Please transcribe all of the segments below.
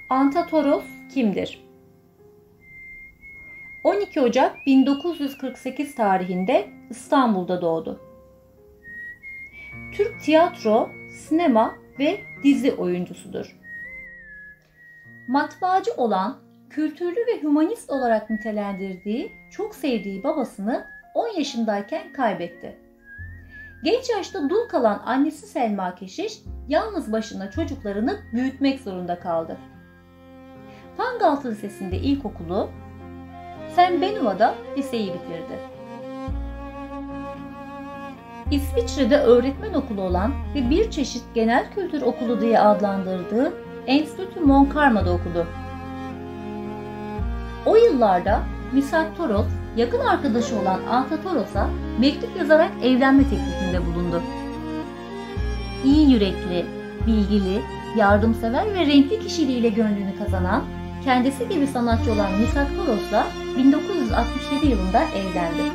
Antatoros kimdir? 12 Ocak 1948 tarihinde İstanbul'da doğdu. Türk tiyatro, sinema ve dizi oyuncusudur. Matbaacı olan, kültürlü ve hümanist olarak nitelendirdiği, çok sevdiği babasını 10 yaşındayken kaybetti. Genç yaşta dul kalan annesi Selma Keşiş, yalnız başına çocuklarını büyütmek zorunda kaldı. Pangaltı Lisesi'nde ilkokulu, St. Benuva'da liseyi bitirdi. İsviçre'de öğretmen okulu olan ve bir çeşit genel kültür okulu diye adlandırdığı Enstitü Montkarma'da okudu. O yıllarda Misaktoros, yakın arkadaşı olan Antatoros'a mektup yazarak evlenme teklifinde bulundu. İyi yürekli, bilgili, yardımsever ve renkli kişiliğiyle gönlünü kazanan, kendisi gibi sanatçı olan Misaktoros'la 1967 yılında evlendi.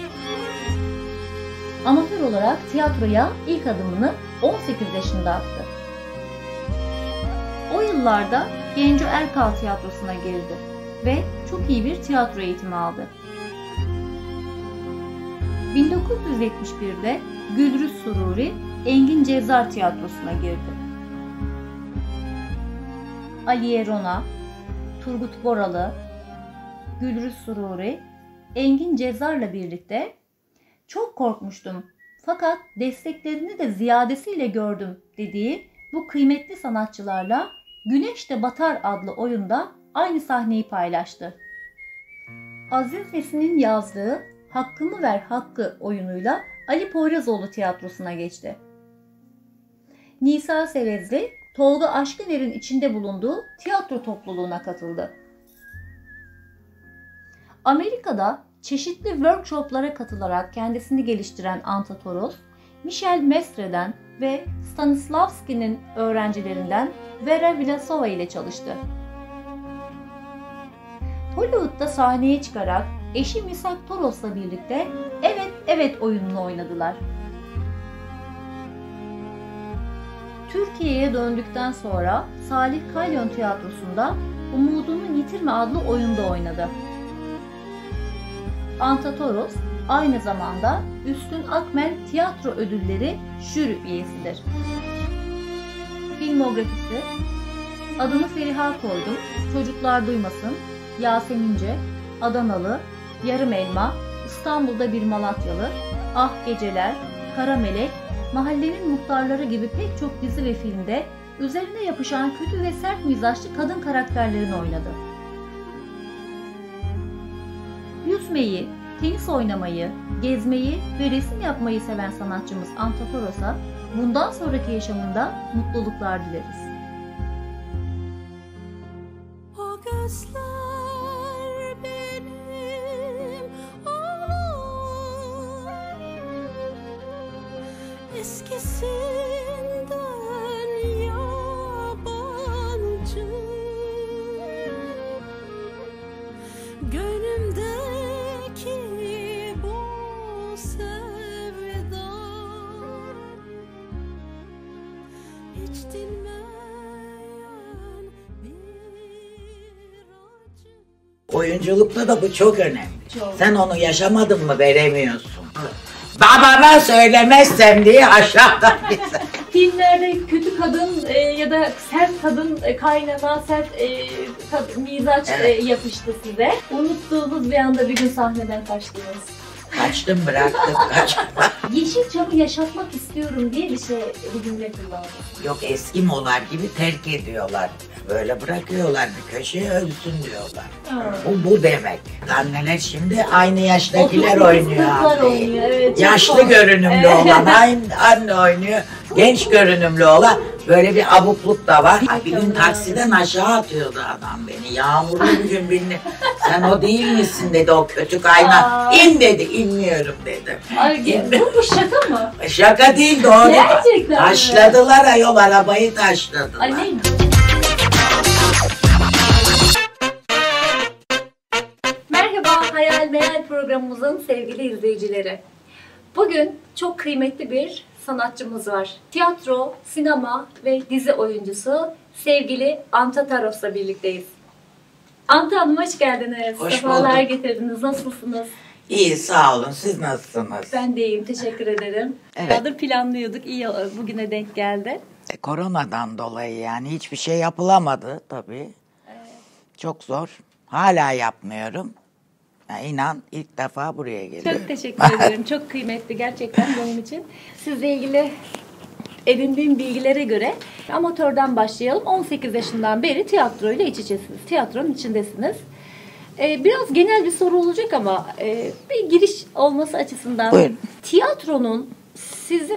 Amatör olarak tiyatroya ilk adımını 18 yaşında attı. O yıllarda Genco Erkal Tiyatrosu'na girdi ve çok iyi bir tiyatro eğitimi aldı. 1971'de Gülrüz Sururi Engin Cezar Tiyatrosu'na girdi. Aliye Rona, Turgut Boralı, Gülrüz Sururi, Engin Cezar'la birlikte "Çok korkmuştum fakat desteklerini de ziyadesiyle gördüm" dediği bu kıymetli sanatçılarla Güneş de Batar adlı oyunda aynı sahneyi paylaştı. Aziz Nesin'in yazdığı Hakkımı Ver Hakkı oyunuyla Ali Poyrazoğlu tiyatrosuna geçti. Nisa Sevezli, Tolga Aşkıner'in içinde bulunduğu tiyatro topluluğuna katıldı. Amerika'da çeşitli workshoplara katılarak kendisini geliştiren Antatoros, Michel Mestre'den ve Stanislavski'nin öğrencilerinden Vera Vlasova ile çalıştı. Hollywood'da sahneye çıkarak eşi Misaktoros'la birlikte Evet Evet oyununu oynadılar. Türkiye'ye döndükten sonra Salih Kalyon Tiyatrosu'nda Umudunu Yitirme adlı oyunda oynadı. Antatoros aynı zamanda Üstün Akmen Tiyatro Ödülleri jüri üyesidir. Filmografisi: Adını Feriha Koydum, Çocuklar Duymasın, Yasemince, Adanalı, Yarım Elma, İstanbul'da Bir Malatyalı, Ah Geceler, Kara Melek, Mahallenin Muhtarları gibi pek çok dizi ve filmde üzerine yapışan kötü ve sert mizaçlı kadın karakterlerini oynadı. Yüzmeyi, tenis oynamayı, gezmeyi ve resim yapmayı seven sanatçımız Antatoros'a bundan sonraki yaşamında mutluluklar dileriz. O gözler benim olur, eskisinden yabancı, gönlümdeki bu sevda hiç dinmeyen bir acı. Oyunculukta da bu çok önemli. Çok. Sen onu yaşamadın mı veremiyorsun. Babama söylemezsem diye aşağıdan bize. Filmlerde kötü kadın ya da sert kadın kaynana, sert mizaç Evet. yapıştı size. Unuttuğunuz bir anda bir gün sahneden kaçtınız. Kaçtım bıraktım kaçtım. Yeşilçam'ı yaşatmak istiyorum diye bir cümle kullandınız. Yok eski molar gibi terk ediyorlar. Böyle bırakıyorlar bir köşeye ölsün diyorlar. Bu demek. Anneler şimdi aynı yaştakiler oynuyor. Kızlar oynuyor, evet. Yaşlı görünümlü olan aynı anne oynuyor. Genç görünümlü olan böyle bir abukluk da var. Ay, bir gün taksiden aşağı atıyordu adam beni. Yağmurlu bir gün beni. Sen o değil misin dedi o kötü kaynak. İn dedi. İnmiyorum dedim. Ay, bu şaka mı? Şaka değil doğru. Gerçekten mi? Taşladılar ayol arabayı taşladılar. Ay, ne? Merhaba Hayal Meyal programımızın sevgili izleyicileri. Bugün çok kıymetli bir sanatçımız var. Tiyatro, sinema ve dizi oyuncusu sevgili Anta Taros'la birlikteyiz. Anta Hanım hoş geldiniz. Hoş Sefalar bulduk. getirdiniz. Nasılsınız? İyi, sağ olun. Siz nasılsınız? Ben de iyiyim. Teşekkür ederim. Evet. Bayağıdır planlıyorduk. İyi bugüne denk geldi. Koronadan dolayı yani hiçbir şey yapılamadı tabii. Çok zor. Hala yapmıyorum. Ya inan ilk defa buraya geliyorum. Çok teşekkür ederim. Çok kıymetli gerçekten benim için. Sizle ilgili edindiğim bilgilere göre amatörden başlayalım. 18 yaşından beri tiyatroyla iç içesiniz. Tiyatronun içindesiniz. Biraz genel bir soru olacak ama bir giriş olması açısından Buyurun. tiyatronun size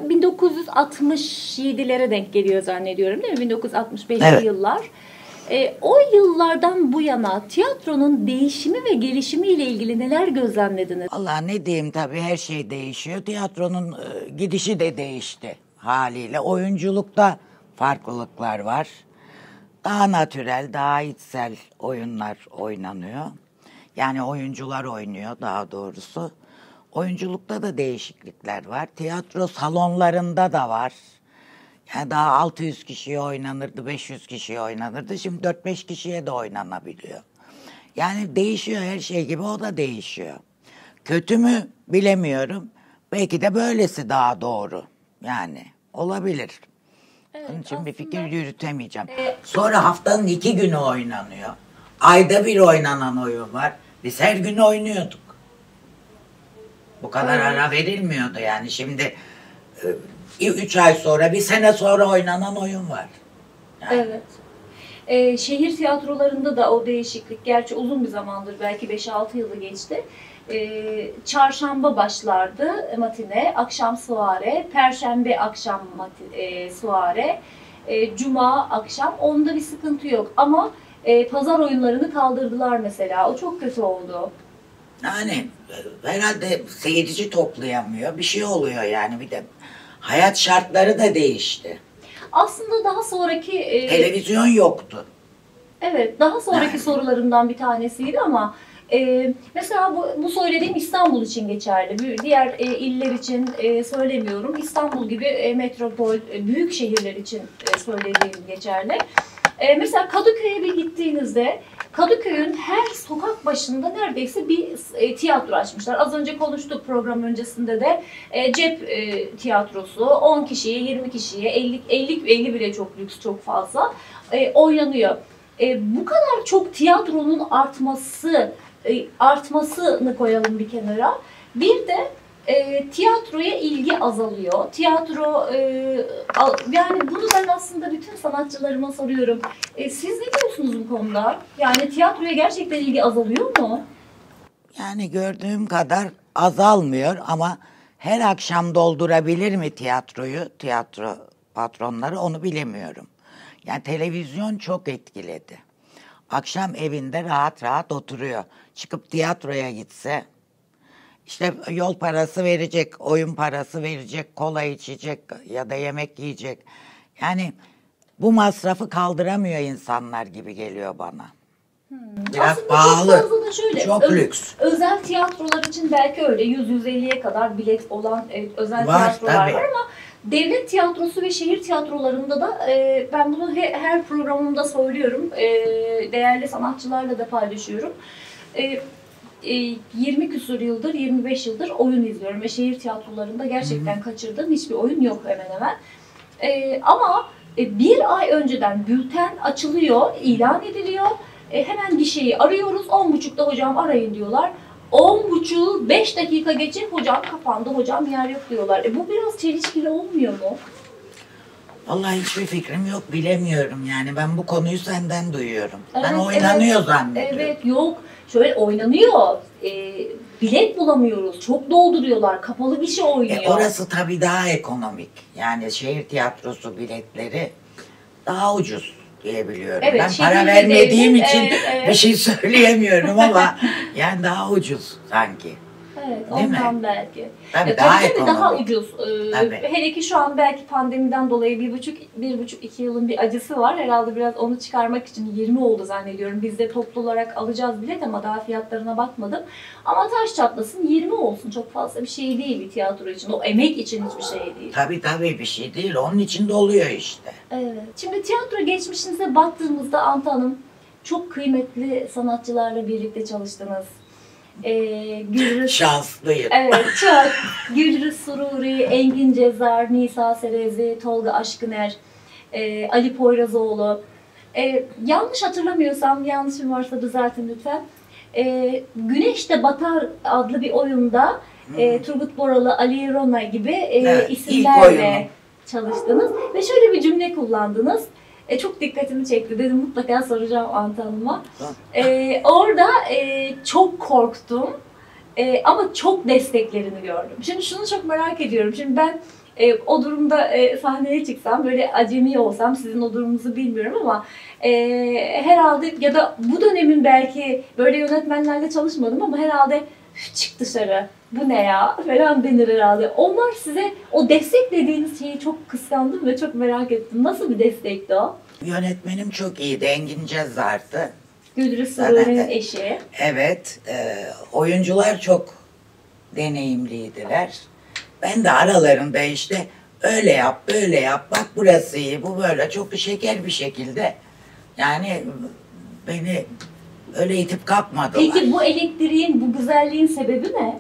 1967'lere denk geliyor zannediyorum değil mi? 1965'li Evet. yıllar. O yıllardan bu yana tiyatronun değişimi ve gelişimi ile ilgili neler gözlemlediniz? Vallahi ne diyeyim tabii her şey değişiyor. Tiyatronun gidişi de değişti haliyle. Oyunculukta farklılıklar var. Daha natürel, daha içsel oyunlar oynanıyor. Yani oyuncular oynuyor daha doğrusu. Oyunculukta da değişiklikler var. Tiyatro salonlarında da var. Yani daha 600 kişiye oynanırdı, 500 kişiye oynanırdı. Şimdi 4-5 kişiye de oynanabiliyor. Yani değişiyor her şey gibi, o da değişiyor. Kötü mü bilemiyorum. Belki de böylesi daha doğru. Yani olabilir. Onun için bir fikir yürütemeyeceğim. Sonra haftanın 2 günü oynanıyor. Ayda bir oynanan oyun var. Biz her gün oynuyorduk. Bu kadar ara verilmiyordu yani. Şimdi 3 ay sonra, bir sene sonra oynanan oyun var. Evet. Şehir tiyatrolarında da o değişiklik, gerçi uzun bir zamandır, belki 5-6 yılı geçti. Çarşamba başlardı matine, akşam suare, perşembe akşam suare, cuma akşam, onda bir sıkıntı yok. Ama pazar oyunlarını kaldırdılar mesela, o çok kötü oldu. Yani herhalde seyirci toplayamıyor. Bir şey oluyor yani, bir de hayat şartları da değişti. Aslında daha sonraki... Televizyon yoktu. Evet, daha sonraki sorularımdan bir tanesiydi ama mesela bu söylediğim İstanbul için geçerli. Diğer iller için söylemiyorum. İstanbul gibi metropol, büyük şehirler için söylediğim geçerli. Mesela Kadıköy'e bir gittiğinizde Kadıköy'ün her sokak başında neredeyse bir tiyatro açmışlar. Az önce konuştuk program öncesinde de cep tiyatrosu 10 kişiye, 20 kişiye, 50 bile çok lüks, çok fazla oynanıyor. Bu kadar çok tiyatronun artmasını koyalım bir kenara. Bir de tiyatroya ilgi azalıyor. Yani bunu ben aslında bütün sanatçılarıma soruyorum. Siz ne diyorsunuz bu konuda? Yani tiyatroya gerçekten ilgi azalıyor mu? Yani gördüğüm kadar azalmıyor ama her akşam doldurabilir mi tiyatroyu, tiyatro patronları, onu bilemiyorum. Yani televizyon çok etkiledi. Akşam evinde rahat rahat oturuyor. Çıkıp tiyatroya gitse, işte yol parası verecek, oyun parası verecek, kola içecek ya da yemek yiyecek. Yani bu masrafı kaldıramıyor insanlar gibi geliyor bana. Biraz Aslında pahalı, çok fazla da şöyle, çok lüks. Özel tiyatrolar için belki öyle 100-150'ye kadar bilet olan özel Var, tiyatrolar tabii. var ama devlet tiyatrosu ve şehir tiyatrolarında da ben bunu her programımda söylüyorum. Değerli sanatçılarla da paylaşıyorum. 20 küsur yıldır, 25 yıldır oyun izliyorum ve şehir tiyatrolarında gerçekten kaçırdığım hiçbir oyun yok hemen hemen. Ama bir ay önceden bülten açılıyor, ilan ediliyor. Hemen gişeyi arıyoruz, 10.30'da hocam arayın diyorlar. 10.30'u 5 dakika geçip hocam kapandı, hocam yer yok diyorlar. Bu biraz çelişkili olmuyor mu? Vallahi hiçbir fikrim yok, bilemiyorum yani. Ben bu konuyu senden duyuyorum. Ben Evet, oynanıyor zannediyorum. Evet, yok. Şöyle oynanıyor. Bilet bulamıyoruz. Çok dolduruyorlar. Kapalı gişe oynuyor. Orası tabii daha ekonomik. Yani şehir tiyatrosu biletleri daha ucuz diyebiliyorum. Evet, ben şehirde para vermediğim devlet, için evet. bir şey söyleyemiyorum ama yani daha ucuz sanki. Evet, Değil mi? ondan belki. Tabii daha Tabii ekonomik. daha ucuz. Tabii. Hele ki şu an belki pandemiden dolayı 1,5-2 yılın bir acısı var. Herhalde biraz onu çıkarmak için 20 oldu zannediyorum. Biz de toplu olarak alacağız bilet ama daha fiyatlarına bakmadım. Ama taş çatlasın 20 olsun. Çok fazla bir şey değil bir tiyatro için. O emek için hiçbir şey değil. Tabii bir şey değil. Onun için de oluyor işte. Evet. Şimdi tiyatro geçmişinize baktığımızda Anta Hanım çok kıymetli sanatçılarla birlikte çalıştınız. Gülrüz Şanslıyım. Evet, çok. Gülrüz Sururi, Engin Cezar, Nisa Serezi, Tolga Aşkıner, Ali Poyrazoğlu. Yanlış hatırlamıyorsam, yanlışım varsa düzeltin lütfen. Güneşte Batar adlı bir oyunda Turgut Boralı, Ali Rona gibi Evet, ilk isimlerle oyunum. çalıştınız. Ve şöyle bir cümle kullandınız. Çok dikkatimi çekti. Dedim mutlaka soracağım Anta Hanım'a. Orada çok korktum. Ama çok desteklerini gördüm. Şimdi şunu çok merak ediyorum. Şimdi ben o durumda sahneye çıksam, böyle acemi olsam, sizin o durumunuzu bilmiyorum ama herhalde ya da bu dönemin belki böyle yönetmenlerle çalışmadım ama herhalde çık dışarı, bu ne ya falan denir herhalde. Onlar size o destek dediğiniz şeyi çok kıskandım ve çok merak ettim. Nasıl bir destekti o? Yönetmenim çok iyiydi. Engin Cezar'dı. Gülrüz Zaten Sururi'nin eşi. Evet. Oyuncular çok deneyimliydiler. Ben de aralarında işte öyle yap, böyle yap, bak burası iyi, bu böyle çok şeker bir şekilde. Yani beni öyle itip kalkmadılar. Peki bu elektriğin, bu güzelliğin sebebi ne?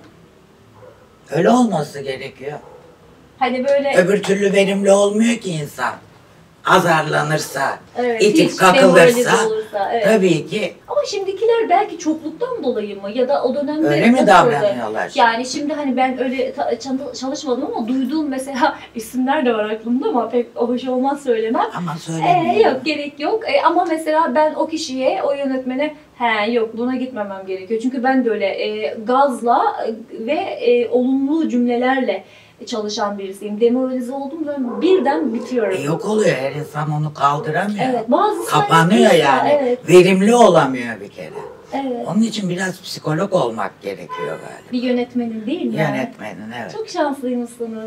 Öyle olması gerekiyor. Hani böyle Öbür türlü verimli olmuyor ki insan. Azarlanırsa, evet, itip hiç kakılırsa demoralize olursa, evet. tabii ki Ama şimdikiler belki çokluktan dolayı mı ya da o dönemde öyle mi nasıl davranıyorlar? Yani şimdi hani ben öyle çalışmadım ama duyduğum mesela isimler de var aklımda ama pek hoş olmaz söylemem. Ama söylemiyorum. Yok gerek yok. Ama mesela ben o kişiye, o yönetmene yok buna gitmemem gerekiyor. Çünkü ben böyle gazla ve olumlu cümlelerle çalışan birisiyim. Demoralize oldum ve birden bitiyorum. Yok oluyor, her insan onu kaldıramıyor. Evet, bazı Kapanıyor sanatçılar- yani. Evet, Verimli olamıyor bir kere. evet. Onun için biraz psikolog olmak gerekiyor galiba. Bir yönetmenin değil mi? Yönetmenin, evet. Çok şanslıymışsınız.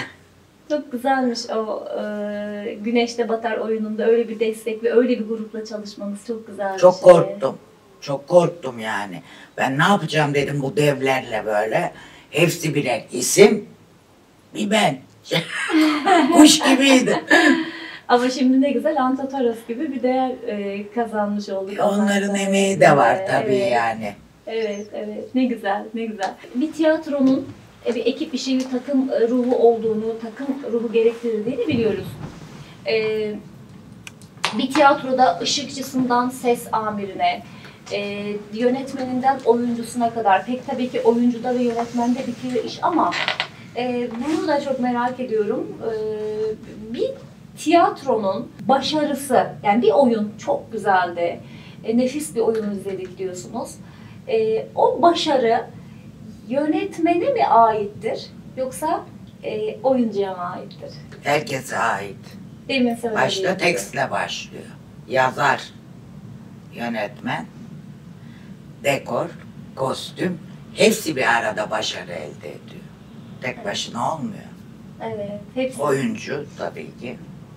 Çok güzelmiş o Güneşte Batar oyununda öyle bir destek ve öyle bir grupla çalışmanız çok güzel bir Çok şey. korktum. Çok korktum yani. Ben ne yapacağım dedim bu devlerle böyle. Hepsi birer isim. Bir ben. Kuş gibiydi. Ama şimdi ne güzel Anta Taros gibi bir değer kazanmış olduk. Onların emeği de var tabii Evet. yani. Evet, evet. Ne güzel, ne güzel. Bir tiyatronun bir ekip işi, bir takım ruhu olduğunu, takım ruhu gerektirdiğini biliyoruz. Bir tiyatroda ışıkçısından ses amirine, yönetmeninden oyuncusuna kadar, pek tabii ki oyuncuda ve yönetmende bitiyor iş ama bunu da çok merak ediyorum. Bir tiyatronun başarısı, yani bir oyun çok güzeldi, nefis bir oyun izledik diyorsunuz. O başarı yönetmene mi aittir yoksa oyuncuya mı aittir? Herkese ait. Demin söylediğim Başta gibi. tekstle başlıyor. Yazar, yönetmen, dekor, kostüm hepsi bir arada başarı elde ediyor. Tek başına olmuyor. Evet, hepsi. Oyuncu tabii ki.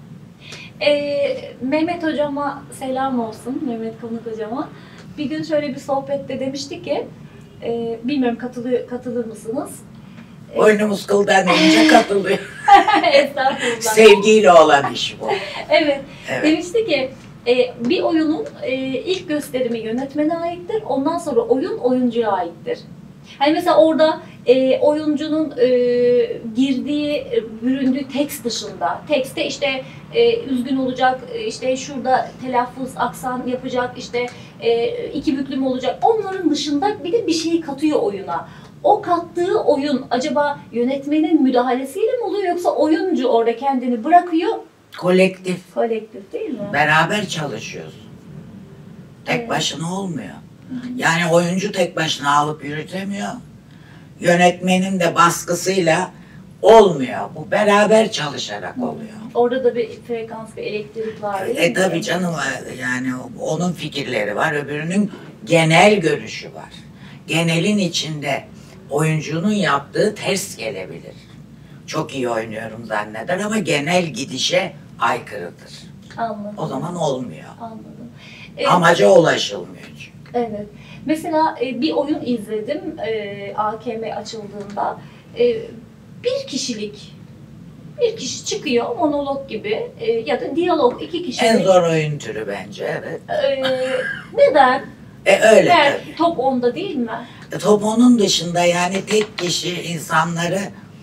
Mehmet hocama selam olsun, Mehmet Konuk hocama. Bir gün şöyle bir sohbette demişti ki, bilmiyorum katılır mısınız? Boynumuz kıldan ince katılıyor. Estağfurullah. Sevgiyle olan iş bu. Evet. Evet. Demişti ki bir oyunun ilk gösterimi yönetmene aittir. Ondan sonra oyun oyuncuya aittir. Hani mesela orada oyuncunun girdiği, büründüğü tekst dışında, tekste işte üzgün olacak, işte şurada telaffuz, aksan yapacak, işte iki büklüm olacak. Onların dışında bir de bir şeyi katıyor oyuna. O kattığı oyun acaba yönetmenin müdahalesiyle mi oluyor yoksa oyuncu orada kendini bırakıyor? Kolektif. Kolektif değil mi? Beraber çalışıyoruz. Tek Evet. başına olmuyor. Yani oyuncu tek başına alıp yürütemiyor. Yönetmenin de baskısıyla olmuyor. Bu beraber çalışarak oluyor. Orada da bir frekans, bir elektrik var değil mi? Tabii canım, yani onun fikirleri var, öbürünün genel görüşü var. Genelin içinde oyuncunun yaptığı ters gelebilir. Çok iyi oynuyorum zanneder ama genel gidişe aykırıdır. Anladım. O zaman olmuyor. Anladım. Amaca ulaşılmıyor çünkü. Evet. Mesela bir oyun izledim AKM açıldığında. Bir kişilik, bir kişi çıkıyor monolog gibi ya da diyalog iki kişilik. En zor oyun türü bence, evet. Neden? Öyle Yani tabii. top 10'da değil mi? Top onun dışında yani tek kişi insanları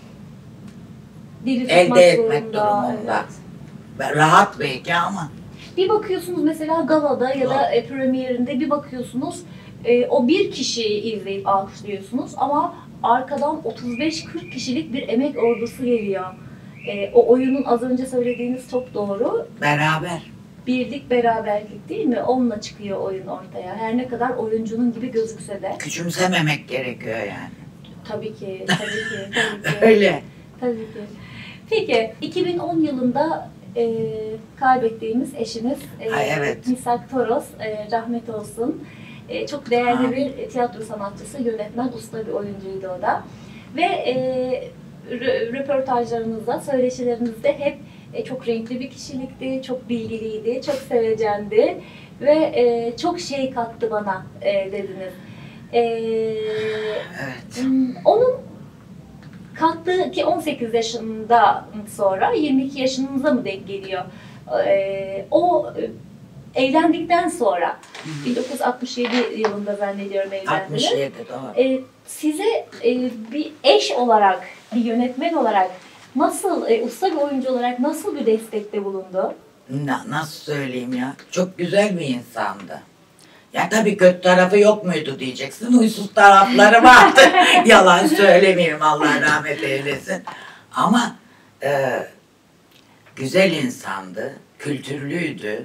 Dili elde tutmak etmek zorunda, durumunda. evet. Rahat belki ama Bir bakıyorsunuz mesela galada ya da premierinde bir bakıyorsunuz o bir kişiyi izleyip alkışlıyorsunuz ama arkadan 35-40 kişilik bir emek ordusu geliyor. O oyunun az önce söylediğiniz çok doğru. beraber. Birlik, beraberlik değil mi? Onunla çıkıyor oyun ortaya. Her ne kadar oyuncunun gibi gözükse de. Küçümsememek gerekiyor yani. Tabii ki, tabii ki, tabii ki. Öyle. Tabii ki. Peki, 2010 yılında kaybettiğimiz eşiniz Ay, evet. Misak Toros, rahmet olsun. Çok değerli bir tiyatro sanatçısı, yönetmen, usta bir oyuncuydu o da. Ve röportajlarınızda, söyleşilerinizde hep çok renkli bir kişilikti, çok bilgiliydi, çok sevecendi ve çok şey kattı bana dediniz. Evet. Onun kattığı ki 18 yaşında sonra 22 yaşınıza mı denk geliyor? O evlendikten sonra 1967 yılında zannediyorum evlendiniz. 67 doğru. Size bir eş olarak, bir yönetmen olarak nasıl, usta bir oyuncu olarak nasıl bir destekte bulundu? Nasıl söyleyeyim ya? Çok güzel bir insandı. Ya tabii kötü tarafı yok muydu diyeceksin. Huysuz tarafları vardı. Yalan söylemeyeyim, Allah rahmet eylesin. Ama güzel insandı, kültürlüydü,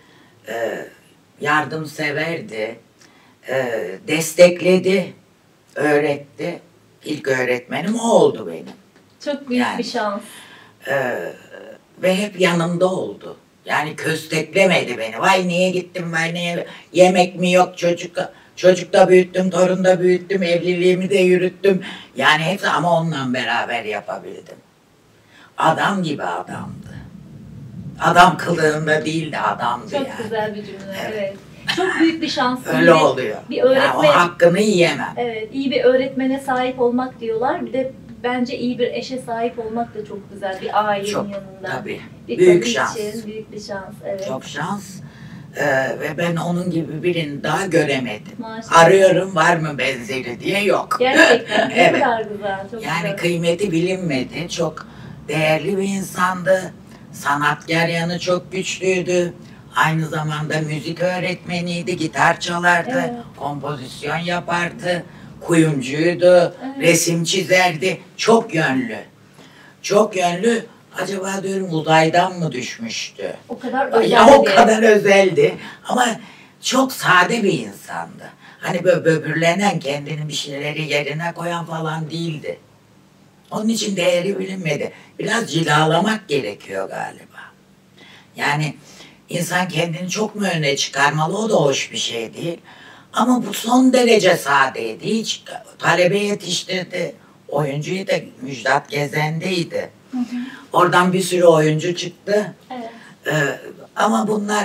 yardımseverdi, destekledi, öğretti. İlk öğretmenim o oldu benim. Çok büyük Yani, bir şans. Ve hep yanımda oldu. Yani kösteklemedi beni. Vay niye gittim, vay niye, yemek mi yok çocuk da büyüttüm, torun da büyüttüm, evliliğimi de yürüttüm. Yani hepsi ama onunla beraber yapabildim. Adam gibi adamdı. Adam kılığında değildi, adamdı Çok yani. güzel bir cümle, Evet. evet. Çok büyük bir şans. Öyle oluyor. Bir öğretmen, yani o hakkını yiyemem. evet, iyi bir öğretmene sahip olmak diyorlar. Bir de bence iyi bir eşe sahip olmak da çok güzel bir ailenin Çok, yanında. tabii. Bir Büyük kadın şans. için büyük bir şans, evet. Çok şans. Ve ben onun gibi birini daha göremedim. Maşallah. Arıyorum var mı benzeri diye yok. Gerçekten ne Evet. kadar güzel, çok Yani güzel. kıymeti bilinmedi. Çok değerli bir insandı. Sanatkar yanı çok güçlüydü. Aynı zamanda müzik öğretmeniydi, gitar çalardı, Evet. kompozisyon yapardı, kuyumcuydu, Evet. resim çizerdi. Çok yönlü. Çok yönlü. Acaba diyorum uzaydan mı düşmüştü? O kadar Ya o özeldi. kadar özeldi ama çok sade bir insandı. Hani böyle böbürlenen, kendini bir şeyleri yerine koyan falan değildi. Onun için değeri bilinmedi. Biraz cilalamak gerekiyor galiba. Yani insan kendini çok mu öne çıkarmalı, o da hoş bir şey değil. Ama bu son derece sadeydi. Hiç talebe yetiştirdi. Oyuncuyu da Müjdat Gezen'deydi. Oradan bir sürü oyuncu çıktı. Evet. Ama bunlar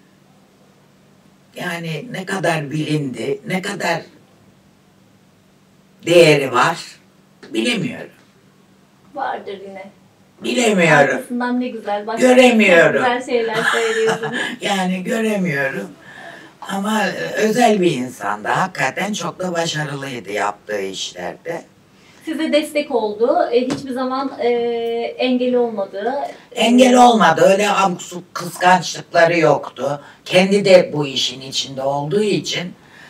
yani ne kadar bilindi, ne kadar değeri var bilemiyorum. Vardır yine. Bilemiyorum. Arkasından ne güzel. Bak, Göremiyorum. çok güzel şeyler söylüyorsunuz. Yani göremiyorum. Ama özel bir insandı. Hakikaten çok da başarılıydı yaptığı işlerde. Size destek oldu. Hiçbir zaman engeli olmadı. Engel olmadı. Öyle abuk subuk kıskançlıkları yoktu. Kendi de bu işin içinde olduğu için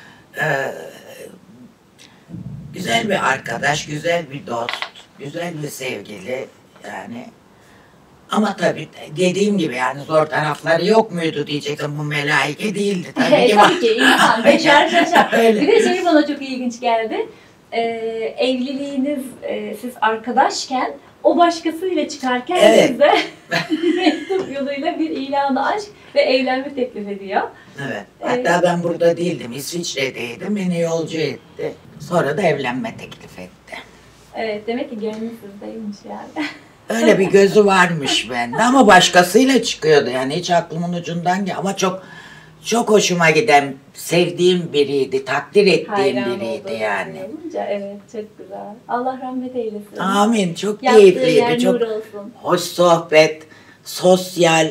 güzel bir arkadaş, güzel bir dost, güzel bir sevgili yani. Ama tabii dediğim gibi yani zor tarafları yok muydu diyecektim, bu melaike değildi tabii ki. Tabii ki insan beşer şaşar. Öyle. Bir de şey bana çok ilginç geldi. Evliliğiniz siz arkadaşken O başkasıyla çıkarken Evet. size mektup yoluyla bir ilanı aşk ve evlenme teklif ediyor. Evet. Hatta ben burada değildim. İsviçre'deydim. Beni yolcu etti. Sonra da evlenme teklif etti. Evet, demek ki gönlü sizdeymiş yani. Öyle bir gözü varmış bende ama başkasıyla çıkıyordu yani hiç aklımın ucundan ama çok hoşuma giden, sevdiğim biriydi, takdir ettiğim Hayran biriydi olduğunu yani. olunca evet, çok güzel. Allah rahmet eylesin. Amin. Çok Yattığı keyifliydi. yer Çok nur olsun. hoş sohbet, sosyal.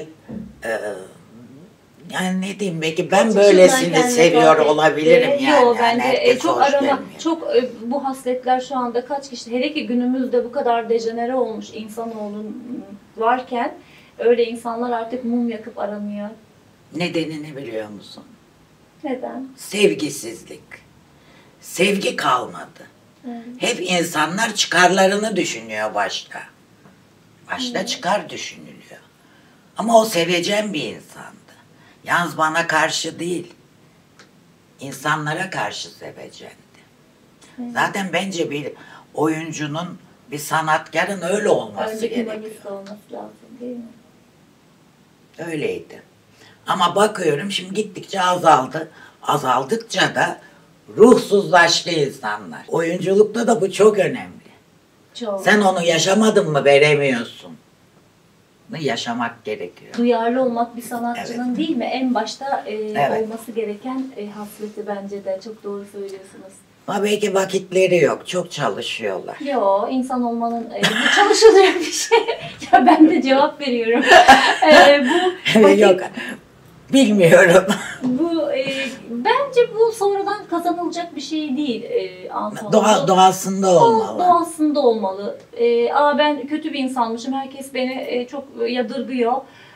Yani ne diyeyim belki ben Şuradan böylesini kendine seviyor sohbet olabilirim etti. yani. Yo, Yani bence herkes çok hoş arama, gelmiyor. çok bu hasletler şu anda kaç kişi, hele ki günümüzde bu kadar dejenere olmuş insanoğlun varken öyle insanlar artık mum yakıp aranıyor. Nedenini biliyor musun? Neden? Sevgisizlik. Sevgi kalmadı. Evet. Hep insanlar çıkarlarını düşünüyor başta. Başta çıkar düşünülüyor. Ama o sevecen bir insandı. Yalnız bana karşı değil, insanlara karşı sevecendi. Evet. Zaten bence bir oyuncunun, bir sanatkarın öyle olması Önce gerekiyor. humanist olması lazım değil mi? Öyleydi. Ama bakıyorum şimdi gittikçe azaldı. Azaldıkça da ruhsuzlaştı insanlar. Oyunculukta da bu çok önemli. Çok. Sen onu yaşamadın mı veremiyorsun. Bunu yaşamak gerekiyor. Duyarlı olmak bir sanatçının değil mi? En başta Evet. olması gereken hasleti bence de. Çok doğru söylüyorsunuz. Ama belki vakitleri yok. Çok çalışıyorlar. Yo, insan olmanın bu çalışılacak bir şey. Ya ben de cevap veriyorum. Bu vakit, Yok. Bilmiyorum. bu bence bu sonradan kazanılacak bir şey değil Anton. Doğasında olmalı. Doğasında olmalı. Ben kötü bir insanmışım. Herkes beni çok yadırgıyor.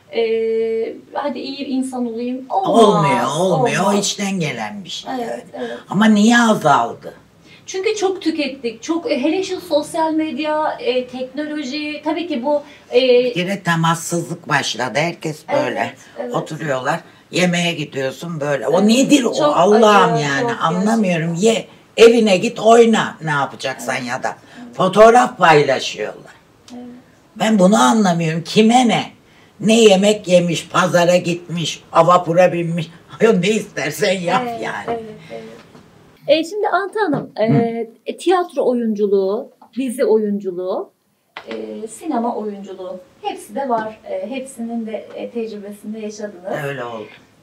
Hadi iyi bir insan olayım. Olmaz, Olmuyor. O olmaz. içten gelen bir şey Evet, yani. evet. Ama niye azaldı? Çünkü çok tükettik. Çok hele şu sosyal medya, teknoloji, tabii ki bu Bir kere temassızlık başladı. Herkes böyle Evet, evet. oturuyorlar. Yemeğe gidiyorsun böyle. O Evet, nedir o? çok Allah'ım acı, yani çok anlamıyorum. Ye evine git oyna ne yapacaksan ya da. Fotoğraf paylaşıyorlar. Evet. Ben bunu anlamıyorum. Kime ne? Ne yemek yemiş, pazara gitmiş, vapura binmiş. Hayır, ne istersen yap Evet, yani. evet, evet. Şimdi Anta Hanım, tiyatro oyunculuğu, dizi oyunculuğu, sinema oyunculuğu hepsi de var. Hepsinin de tecrübesinde yaşadınız. Öyle oldu.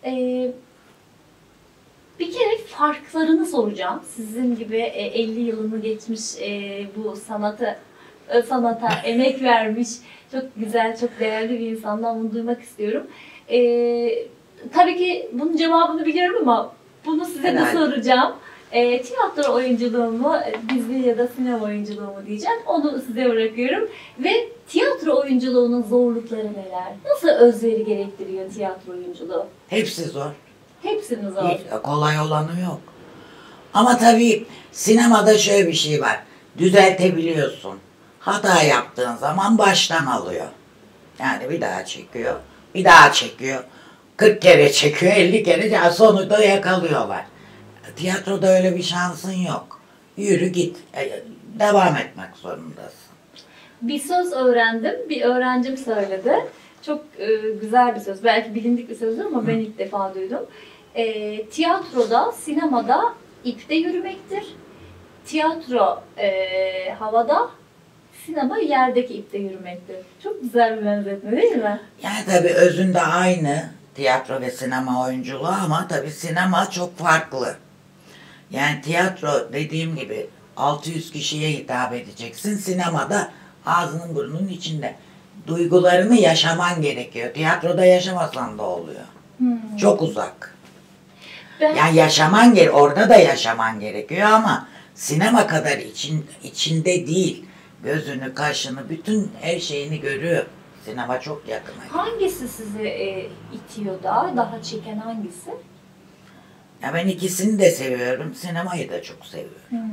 Bir kere farklarını soracağım. Sizin gibi 50 yılını geçmiş bu sanata emek vermiş, çok güzel, çok değerli bir insandan bunu duymak istiyorum. Tabii ki bunun cevabını biliyorum ama bunu size de Herhalde. soracağım. Tiyatro oyunculuğu mu, dizi ya da sinema oyunculuğu mu diyeceğim. Onu size bırakıyorum. Ve tiyatro oyunculuğunun zorlukları neler? Nasıl özveri gerektiriyor tiyatro oyunculuğu? Hepsi zor. Hepsini zor. Hiç kolay olanı yok. Ama tabii sinemada şöyle bir şey var. Düzeltebiliyorsun. Hata yaptığın zaman baştan alıyor. Yani bir daha çekiyor, bir daha çekiyor. 40 kere çekiyor, 50 kere ya sonunda yakalıyorlar. Tiyatroda öyle bir şansın yok. Yürü git. Devam etmek zorundasın. Bir söz öğrendim, bir öğrencim söyledi. Çok güzel bir söz, belki bilindik bir sözdür ama ben ilk defa duydum. Tiyatroda, sinemada ipte yürümektir. Tiyatro havada, sinema yerdeki ipte yürümektir. Çok güzel bir benzetme değil mi? Yani tabii özünde aynı tiyatro ve sinema oyunculuğu ama tabii sinema çok farklı. Yani tiyatro dediğim gibi 600 kişiye hitap edeceksin. Sinemada ağzının burnunun içinde. Duygularını yaşaman gerekiyor. Tiyatroda yaşamasan da oluyor. Çok uzak. Yani orada da yaşaman gerekiyor ama sinema kadar içinde değil. Gözünü, kaşını, bütün her şeyini görüyor. Sinema çok yakın. Hangisi sizi itiyor daha çeken hangisi? Ya ben ikisini de seviyorum. Sinemayı da çok seviyorum.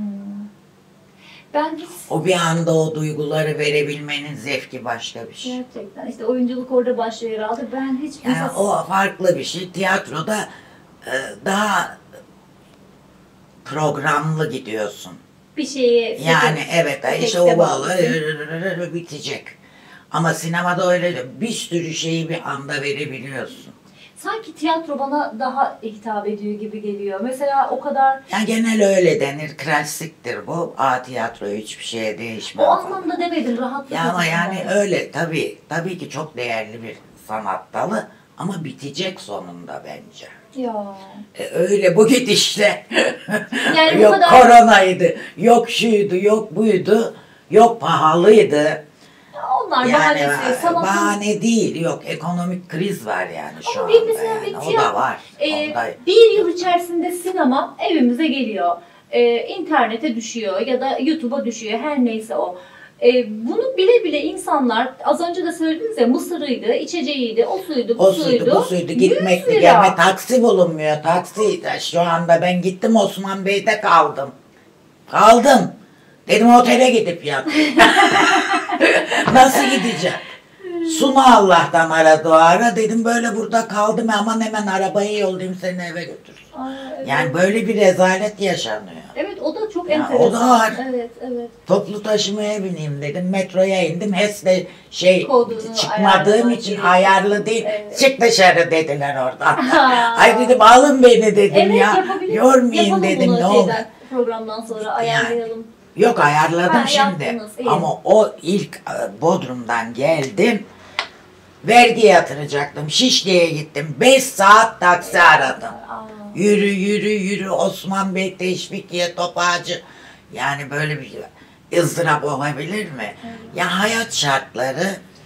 Ben hiç O bir anda o duyguları verebilmenin zevki başka bir şey. gerçekten işte oyunculuk orada başlıyor herhalde. Ben hiç Yani mesela o farklı bir şey. Tiyatroda daha programlı gidiyorsun. bir şeye Yani evet işte tekste o bağlısın. bitecek. Ama sinemada öyle de bir sürü şeyi bir anda verebiliyorsun. Sanki tiyatro bana daha hitap ediyor gibi geliyor. Mesela o kadar Yani genel öyle denir, klasiktir bu. Tiyatro hiçbir şeye o değişmez. falan. anlamda demedim, rahatlık Ya ama açısından. yani öyle tabii ki çok değerli bir sanat dalı ama bitecek sonunda bence. Ya. Öyle bu gidişle Yani bu yok kadar- koronaydı, yok şuydu, yok buydu, yok pahalıydı. Onlar Yani bahanesi. Sanatın bahane değil, yok ekonomik kriz var yani şu Ama anda. bir mesela Yani. bir O da tiyatro- var. Onda... bir yıl içerisinde sinema evimize geliyor. İnternete düşüyor ya da YouTube'a düşüyor, her neyse o. Bunu bile bile insanlar, az önce de söylediniz ya, mısırıydı, içeceğiydi, o suydu, bu O suydu. suydu, bu suydu. 100 Gitmekti, lira. gelme taksi bulunmuyor. Taksi şu anda ben gittim Osman Bey'de kaldım. Kaldım. Dedim otele gidip yatayım. Nasıl gideceğim? Suna Allah'tan aradı o ara. Dedim böyle burada kaldım aman hemen arabayı yollayayım seni eve götürsün. Aa, evet. Yani böyle bir rezalet yaşanıyor. Evet, o da çok Ya, enteresan. o da var. Evet, evet. Toplu taşımaya bineyim dedim. Metroya indim. HES'le Kodunu çıkmadığım ayarlaman için gerekiyor. ayarlı değil. Evet. Çık dışarı dediler oradan. Ha. Ay dedim alın beni dedim Evet, ya. yapabiliriz. Yormayın Yapalım dedim bunu ne olur. programdan sonra ayarlayalım. Yok ayarladım Ha, şimdi. yaptınız, iyi. Ama o ilk Bodrum'dan geldim. Vergi yatıracaktım. Şişli'ye gittim. 5 saat taksi aradım. Aa. Yürü yürü yürü Osman Bey Teşvikiye Topağacı. Yani böyle bir ızdırap olabilir mi? Ya hayat şartları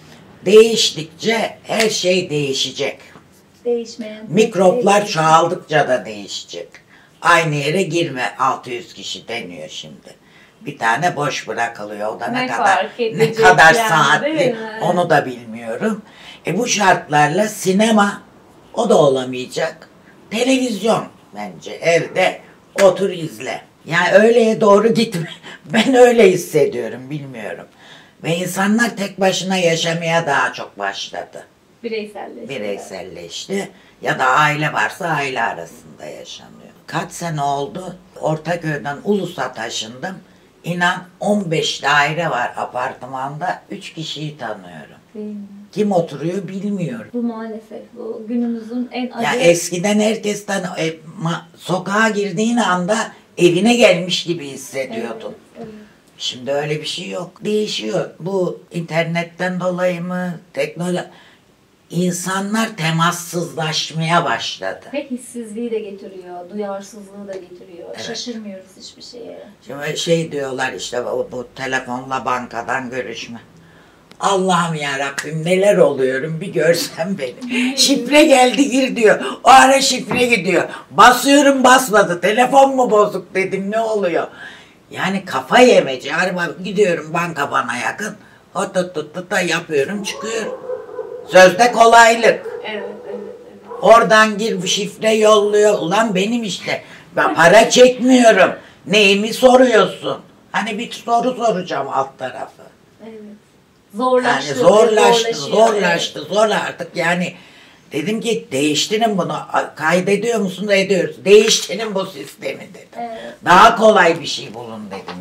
değiştikçe her şey değişecek. Değişmeyen. Mikroplar Değişmeyen. çoğaldıkça da değişecek. Aynı yere girme 600 kişi deniyor şimdi. Bir tane boş bırakılıyor. O da ne Ne kadar fark edecek yani, değil saatli mi? onu da bilmiyorum. Bu şartlarla sinema o da olamayacak. Televizyon bence evde otur izle. Yani öyleye doğru gitme. Ben öyle hissediyorum bilmiyorum. Ve insanlar tek başına yaşamaya daha çok başladı. Bireyselleşti. Bireyselleşti ya da aile varsa aile arasında yaşanıyor. Kaç sene oldu Ortaköy'den Ulus'a taşındım. İnan 15 daire var apartmanda 3 kişiyi tanıyorum. Değil mi? Kim oturuyor bilmiyorum. Bu maalesef bu günümüzün en acı. Ya eskiden herkesten sokağa girdiğin anda evine gelmiş gibi hissediyordun. Evet, evet. Şimdi öyle bir şey yok. Değişiyor. Bu internetten dolayı mı? Teknoloji. İnsanlar temassızlaşmaya başladı. Ve hissizliği de getiriyor, duyarsızlığı da getiriyor. Evet. Şaşırmıyoruz hiçbir şeye. Şimdi şey diyorlar işte bu telefonla bankadan görüşme. Allah'ım ya Rabbim neler oluyorum bir görsen beni. Şifre geldi gir diyor. O ara şifre gidiyor. Basıyorum basmadı. Telefon mu bozuk dedim ne oluyor? Yani kafa yemeci. Araba gidiyorum banka bana yakın. O tut da yapıyorum çıkıyorum. Sözde kolaylık. Evet, evet, evet. Oradan gir şifre yolluyor. Ulan benim işte. Ben para çekmiyorum. Neyimi soruyorsun? Hani bir soru soracağım alt tarafı. Evet. Zorlaştı. Yani zorlaştı, zorlaşıyor. zorla artık yani dedim ki değiştirin bunu. Kaydediyor musun da ediyoruz. Değiştirin bu sistemi dedim. Evet. Daha kolay bir şey bulun dedim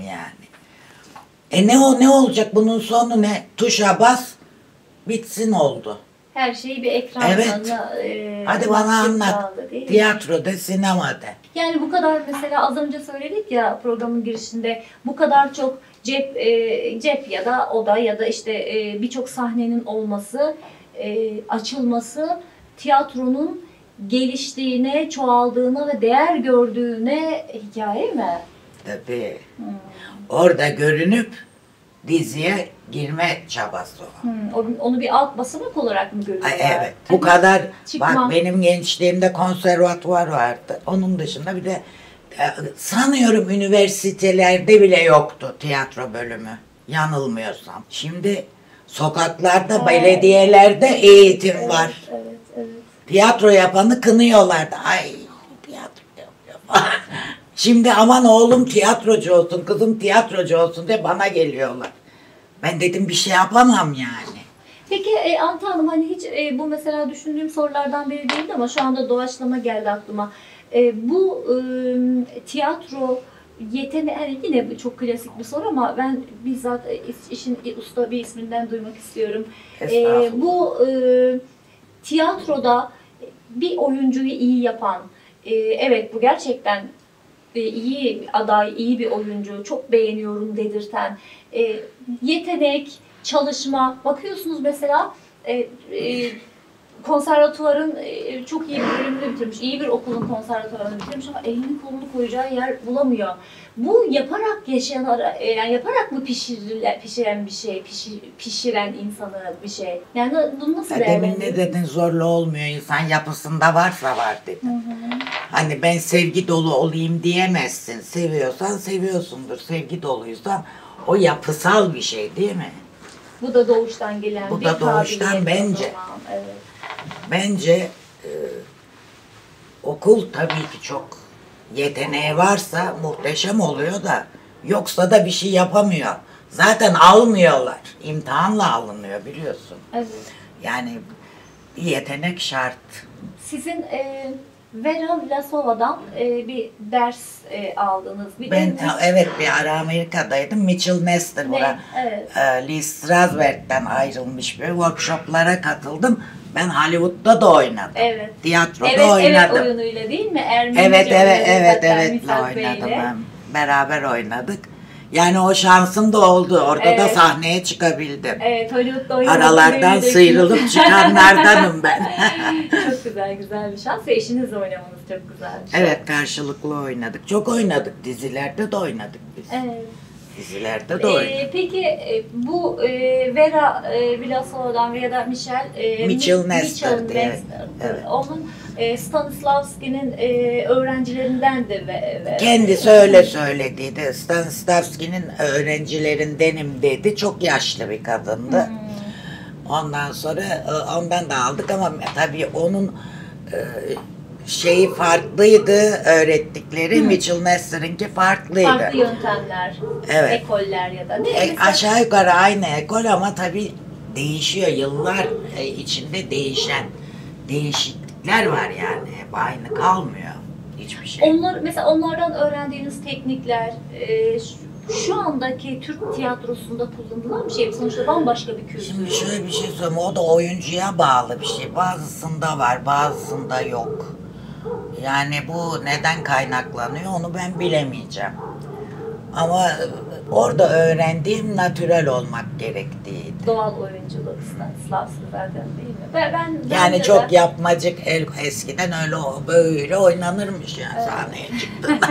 yani. Ne olacak bunun sonu ne? Tuşa bas bitsin oldu. Her şeyi bir ekranla Evet. Hadi bana anlat. Tiyatroda, sinemada. Yani bu kadar mesela az önce söyledik ya programın girişinde bu kadar çok cep ya da oda ya da işte birçok sahnenin olması, açılması tiyatronun geliştiğine, çoğaldığına ve değer gördüğüne hikaye mi? Tabii. Orada görünüp diziye girme çabası o. Onu bir alt basamak olarak mı görüyorlar? Ay, evet. Bu kadar Çıkma. bak benim gençliğimde konservatuvar vardı. Onun dışında bir de sanıyorum üniversitelerde bile yoktu tiyatro bölümü. Yanılmıyorsam. Şimdi sokaklarda, Evet. belediyelerde eğitim var. Evet, evet. Tiyatro yapanı kınıyorlardı. Ay tiyatro yapıyor. Şimdi aman oğlum tiyatrocu olsun, kızım tiyatrocu olsun diye bana geliyorlar. Ben dedim bir şey yapamam yani. Peki Anta Hanım hani hiç bu mesela düşündüğüm sorulardan biri değildi ama şu anda doğaçlama geldi aklıma. Bu tiyatro Yani yine çok klasik bir soru ama ben bizzat işin usta bir isminden duymak istiyorum. Estağfurullah. Bu tiyatroda bir oyuncuyu iyi yapan, evet bu gerçekten iyi bir aday, iyi bir oyuncu, çok beğeniyorum dedirten, yetenek, çalışma, bakıyorsunuz mesela konservatuvarın çok iyi bir bölümünü bitirmiş, iyi bir okulun konservatuvarını bitirmiş ama elini kolunu koyacağı yer bulamıyor. Bu yaparak yani yaparak mı pişiren bir şey, pişiren insanı bir şey? Yani bunu nasıl Demin değerlendiriyorsun? ne dedin, zorla olmuyor, insan yapısında varsa var dedin. Hani ben sevgi dolu olayım diyemezsin. Seviyorsan seviyorsundur. Sevgi doluysan o yapısal bir şey değil mi? Bu da doğuştan gelen Bu bir da doğuştan kabiliyet o bence. zaman. Evet. Bence okul tabii ki çok yeteneği varsa muhteşem oluyor da yoksa da bir şey yapamıyor. Zaten almıyorlar. İmtihanla alınıyor biliyorsun. Evet. Yani bir yetenek şart. Sizin Vera Vlasova'dan bir ders aldınız. Evet bir ara Amerika'daydım. Mitchell Nestor bura. Evet. Lee Strasberg'den ayrılmış bir workshoplara katıldım. Ben Hollywood'da da oynadım. Evet. Tiyatroda Evet oynadım. oyunuyla değil mi? Ermenice Evet oynadı Mithat oynadım Bey'le. ben. Beraber oynadık. Yani o şansım da oldu. Orada da Evet. sahneye çıkabildim. Evet, Hollywood'da oynadım. Aralardan sıyrılıp çıkanlardanım ben. Çok güzel bir şans ve eşinizle oynamanız çok güzel bir şey. Evet, karşılıklı oynadık. Çok oynadık. Dizilerde de oynadık biz. Evet. Dizilerde de oynadık. Peki bu Vera Vlasova'dan ya da Mitchell Nestor'dı, evet. Evet. Onun Stanislavski'nin öğrencilerindendir ve Kendisi öyle söylediydi. Stanislavski'nin öğrencilerindenim dedi. Çok yaşlı bir kadındı. Ondan sonra ondan da aldık ama tabii onun şeyi farklıydı, öğrettikleri. Mitchell Nestor'ınki farklıydı. farklı yöntemler, Evet. ekoller ya da değil mi? Aşağı yukarı aynı ekol ama tabii değişiyor. Yıllar içinde değişiklikler var yani. Hep aynı kalmıyor hiçbir şey. Mesela onlardan öğrendiğiniz teknikler şu andaki Türk tiyatrosunda kullanılan bir şey. Sonuçta bambaşka bir kültür. Şimdi şöyle bir şey söyleyeyim. O da oyuncuya bağlı bir şey. Bazısında var, bazısında yok. Yani bu neden kaynaklanıyor onu ben bilemeyeceğim. Ama orada öğrendiğim natürel olmak gerektiğiydi. Doğal oyunculuk Stanislavski zaten değil mi? Ben Yani çok de, yapmacık eskiden öyle böyle oynanırmış yani sahneye çıktığında.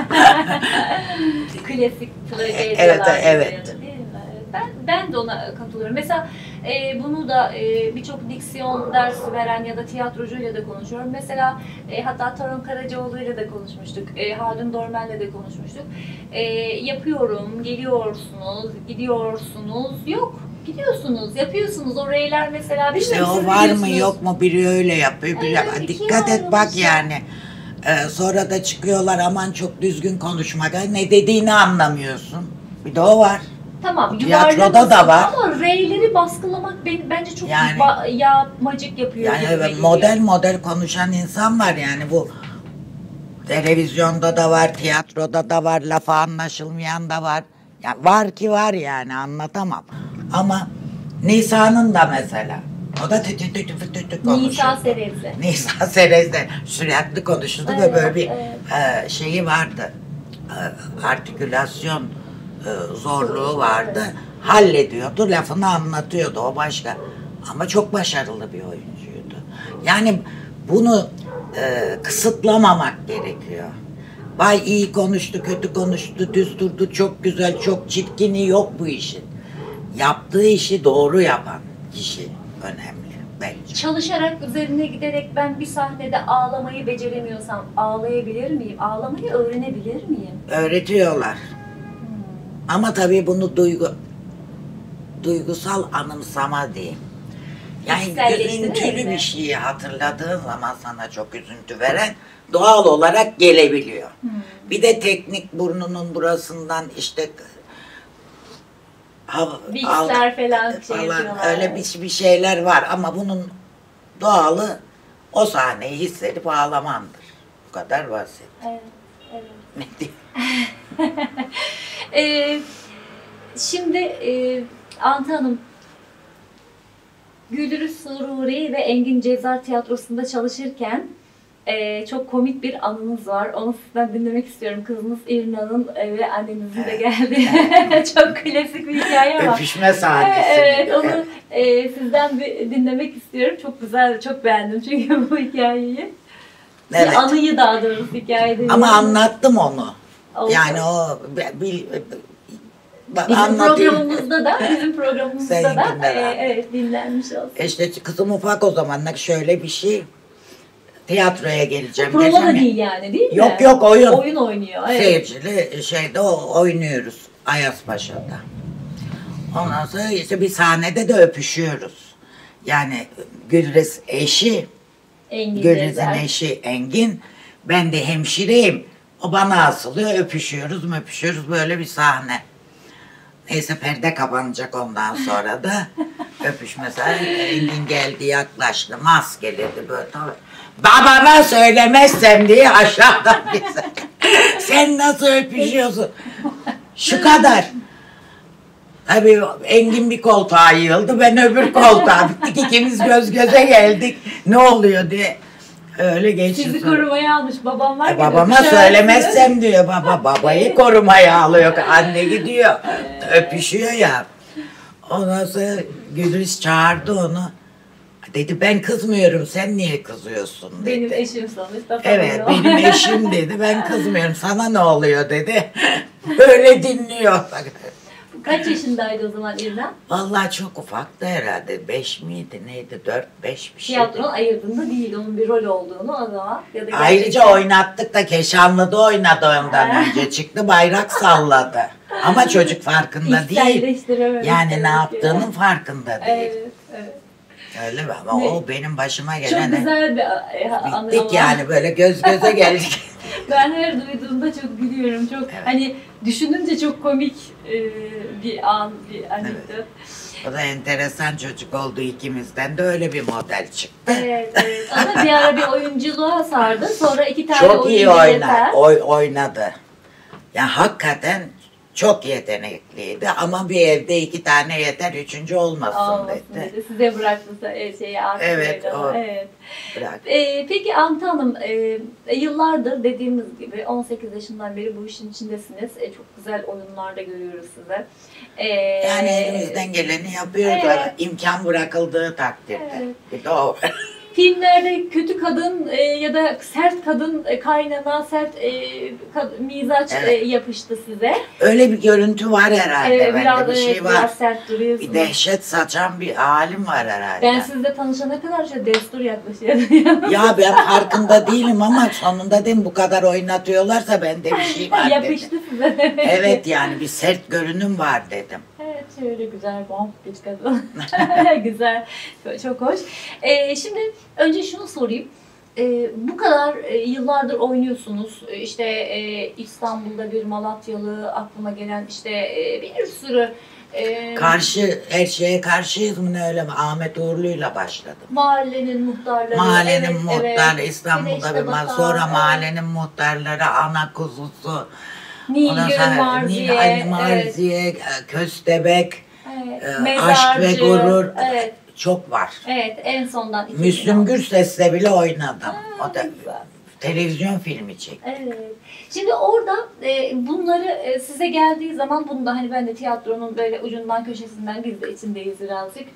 klasik Evet, trajedyalar evet. değil mi? Ben de ona katılıyorum. Mesela bunu da birçok diksiyon dersi veren ya da tiyatrocuyla da konuşuyorum. Mesela hatta Torun Karacaoğlu'yla da konuşmuştuk. Haldun Dormen'le de konuşmuştuk. Yapıyorum, geliyorsunuz, gidiyorsunuz. Yok. Gidiyorsunuz, yapıyorsunuz. O reyler mesela İşte o var mı yok mu biri öyle yapıyor. Biri, Evet, dikkat et bak yani. Sonra da çıkıyorlar aman çok düzgün konuşmak. Ne dediğini anlamıyorsun. Bir de o var. Tamam, Tiyatroda da var. ama reyleri baskılamak bence çok Yani- yapmacık yapıyor. Yani gibime evet, geliyor. model konuşan insan var yani bu televizyonda da var, tiyatroda da var, lafı anlaşılmayan da var. Yani var ki var yani anlatamam. Ama Nisa'nın da mesela o da tütü konuşuyor. Nisa Serezli. Nisa Serez'de sürekli konuşurdu ve Evet, böyle bir evet. şeyi vardı. Artikülasyon zorluğu vardı. Hallediyordu, lafını anlatıyordu o başka. Ama çok başarılı bir oyuncuydu. Yani bunu kısıtlamamak gerekiyor. Vay iyi konuştu, kötü konuştu, düz durdu, çok güzel, çok çirkini yok bu işin. Yaptığı işi doğru yapan kişi önemli bence. Çalışarak, üzerine giderek ben bir sahnede ağlamayı beceremiyorsam ağlayabilir miyim? Ağlamayı öğrenebilir miyim? Öğretiyorlar. Ama tabii bunu duygusal anımsama diyeyim. Yani İçselleştirerek üzüntülü mi? bir şeyi hatırladığın zaman sana çok üzüntü veren doğal olarak gelebiliyor. Bir de teknik burnunun burasından işte Viksler falan şey yapıyorlar. öyle bir şeyler var ama bunun doğalı o sahneyi hissedip ağlamandır. Bu kadar basit. Evet, Evet. Ne diyeyim? Şimdi Anta Hanım, Gülrüz Sururi ve Engin Cezar Tiyatrosu'nda çalışırken çok komik bir anınız var. Onu sizden dinlemek istiyorum. Kızınız İrna'nın ve annenizin de geldi. Çok klasik bir hikaye ama. Öpüşme sahnesi. Evet, onu sizden dinlemek istiyorum. Çok güzel, çok beğendim çünkü bu hikayeyi. Evet. Bir anıyı daha doğrusu hikayede. Ama anlattım onu. Oldu. Yani o Bizim anlatayım. programımızda da, Sen dinle. evet, dinlenmiş olsun. İşte kızım ufak o zamanlar şöyle bir şey. Tiyatroya geleceğim. Prova da diyeceğim ya. değil yani, değil mi? Yok oyun. Oyun oynuyor. Evet. Seyircili şeyde oynuyoruz Ayazpaşa'da. Ondan sonra işte bir sahnede de öpüşüyoruz. Yani Gülriz eşi, Engin Gülriz'in Cezar. eşi Engin, ben de hemşireyim. O bana asılıyor, öpüşüyoruz böyle bir sahne. Neyse perde kapanacak ondan sonra da öpüşme sahne. Engin geldi yaklaştı, maskeledi böyle. Babama söylemezsem diye aşağıdan bize. Sen nasıl öpüşüyorsun? Şu kadar. Tabii Engin bir koltuğa yığıldı, ben öbür koltuğa. Bittik, ikimiz göz göze geldik. Ne oluyor diye. Öyle geçti. Sizi korumaya almış babam var. Babama söylemezsem diyor babayı korumaya alıyor. Anne gidiyor. Öpüşüyor ya. Ondan sonra Gülriz çağırdı onu. Dedi ben kızmıyorum, sen niye kızıyorsun dedi. Benim eşim sonuçta. Evet, benim eşim dedi, ben kızmıyorum, sana ne oluyor dedi. Böyle dinliyor. Kaç yaşındaydı o zaman İrna? Vallahi çok ufaktı herhalde, 5 miydi neydi, 4-5 bir şeydi. Tiyatronun ayırdığında değil, onun bir rol olduğunu o zaman. Ya da Ayrıca oynattık da Keşanlı'da oynadı ondan önce, çıktı bayrak salladı. Ama çocuk farkında değil. İçselleştirememiş Yani demek ne ki. yaptığının farkında değil. Evet, evet. Öyle mi? Ama Ne? o benim başıma Çok gelen. güzel bir anı Bittik ama. yani, böyle göz göze geldik. Ben her duyduğumda çok gülüyorum. Çok hani düşününce çok komik bir an, bir anekdot. O da enteresan çocuk oldu, ikimizden de öyle bir model çıktı. Evet, evet. Ama bir ara bir oyunculuğa sardı. Sonra 2 tane Çok iyi oyuncu yeter. oynadı. Ya hakikaten çok yetenekliydi ama bir evde 2 tane yeter, 3. olmasın Olmasın dedi. dedi. Size bıraktı şeyi artık. Evet, öyle. o. Evet. Bırak. Peki Anta Hanım, yıllardır dediğimiz gibi 18 yaşından beri bu işin içindesiniz. Çok güzel oyunlar da görüyoruz size. Yani elimizden geleni yapıyoruz. Evet. İmkan bırakıldığı takdirde. Evet. Bir de o. Filmlerde kötü kadın ya da sert kadın kaynana, sert mizaç Evet. yapıştı size. Öyle bir görüntü var herhalde. Biraz, Bende bir şey var. biraz sert duruyorsunuz. Bir dehşet saçan bir halim var herhalde. Ben sizle tanışana kadar şöyle destur yaklaşıyordum. Ya ben farkında değilim ama sonunda dedim bu kadar oynatıyorlarsa bende bir şey var dedim. Yapıştı size. Evet, yani bir sert görünüm var dedim. Evet, şöyle güzel bomb bir kadın. Güzel, çok hoş. Şimdi önce şunu sorayım. Bu kadar yıllardır oynuyorsunuz. İşte İstanbul'da bir Malatyalı, aklıma gelen işte bir sürü Her şeye karşıyız mı, ne öyle mi? Ahmet Uğurlu'yla başladım. mahallenin muhtarları. Mahallenin evet, muhtarı, evet. İstanbul'da işte bir Bakan, sonra evet. mahallenin muhtarları, ana kuzusu, Nilgün, Marziye, evet. Marziye, Köstebek, Evet. Aşk ve Gurur, Evet. çok var. Evet, en sondan. Müslüm Gürses'le bile oynadım. O da güzel. televizyon filmi çekti. Evet. Şimdi orada bunları size geldiği zaman bunu da hani ben de tiyatronun böyle ucundan köşesinden biz de içindeyiz birazcık.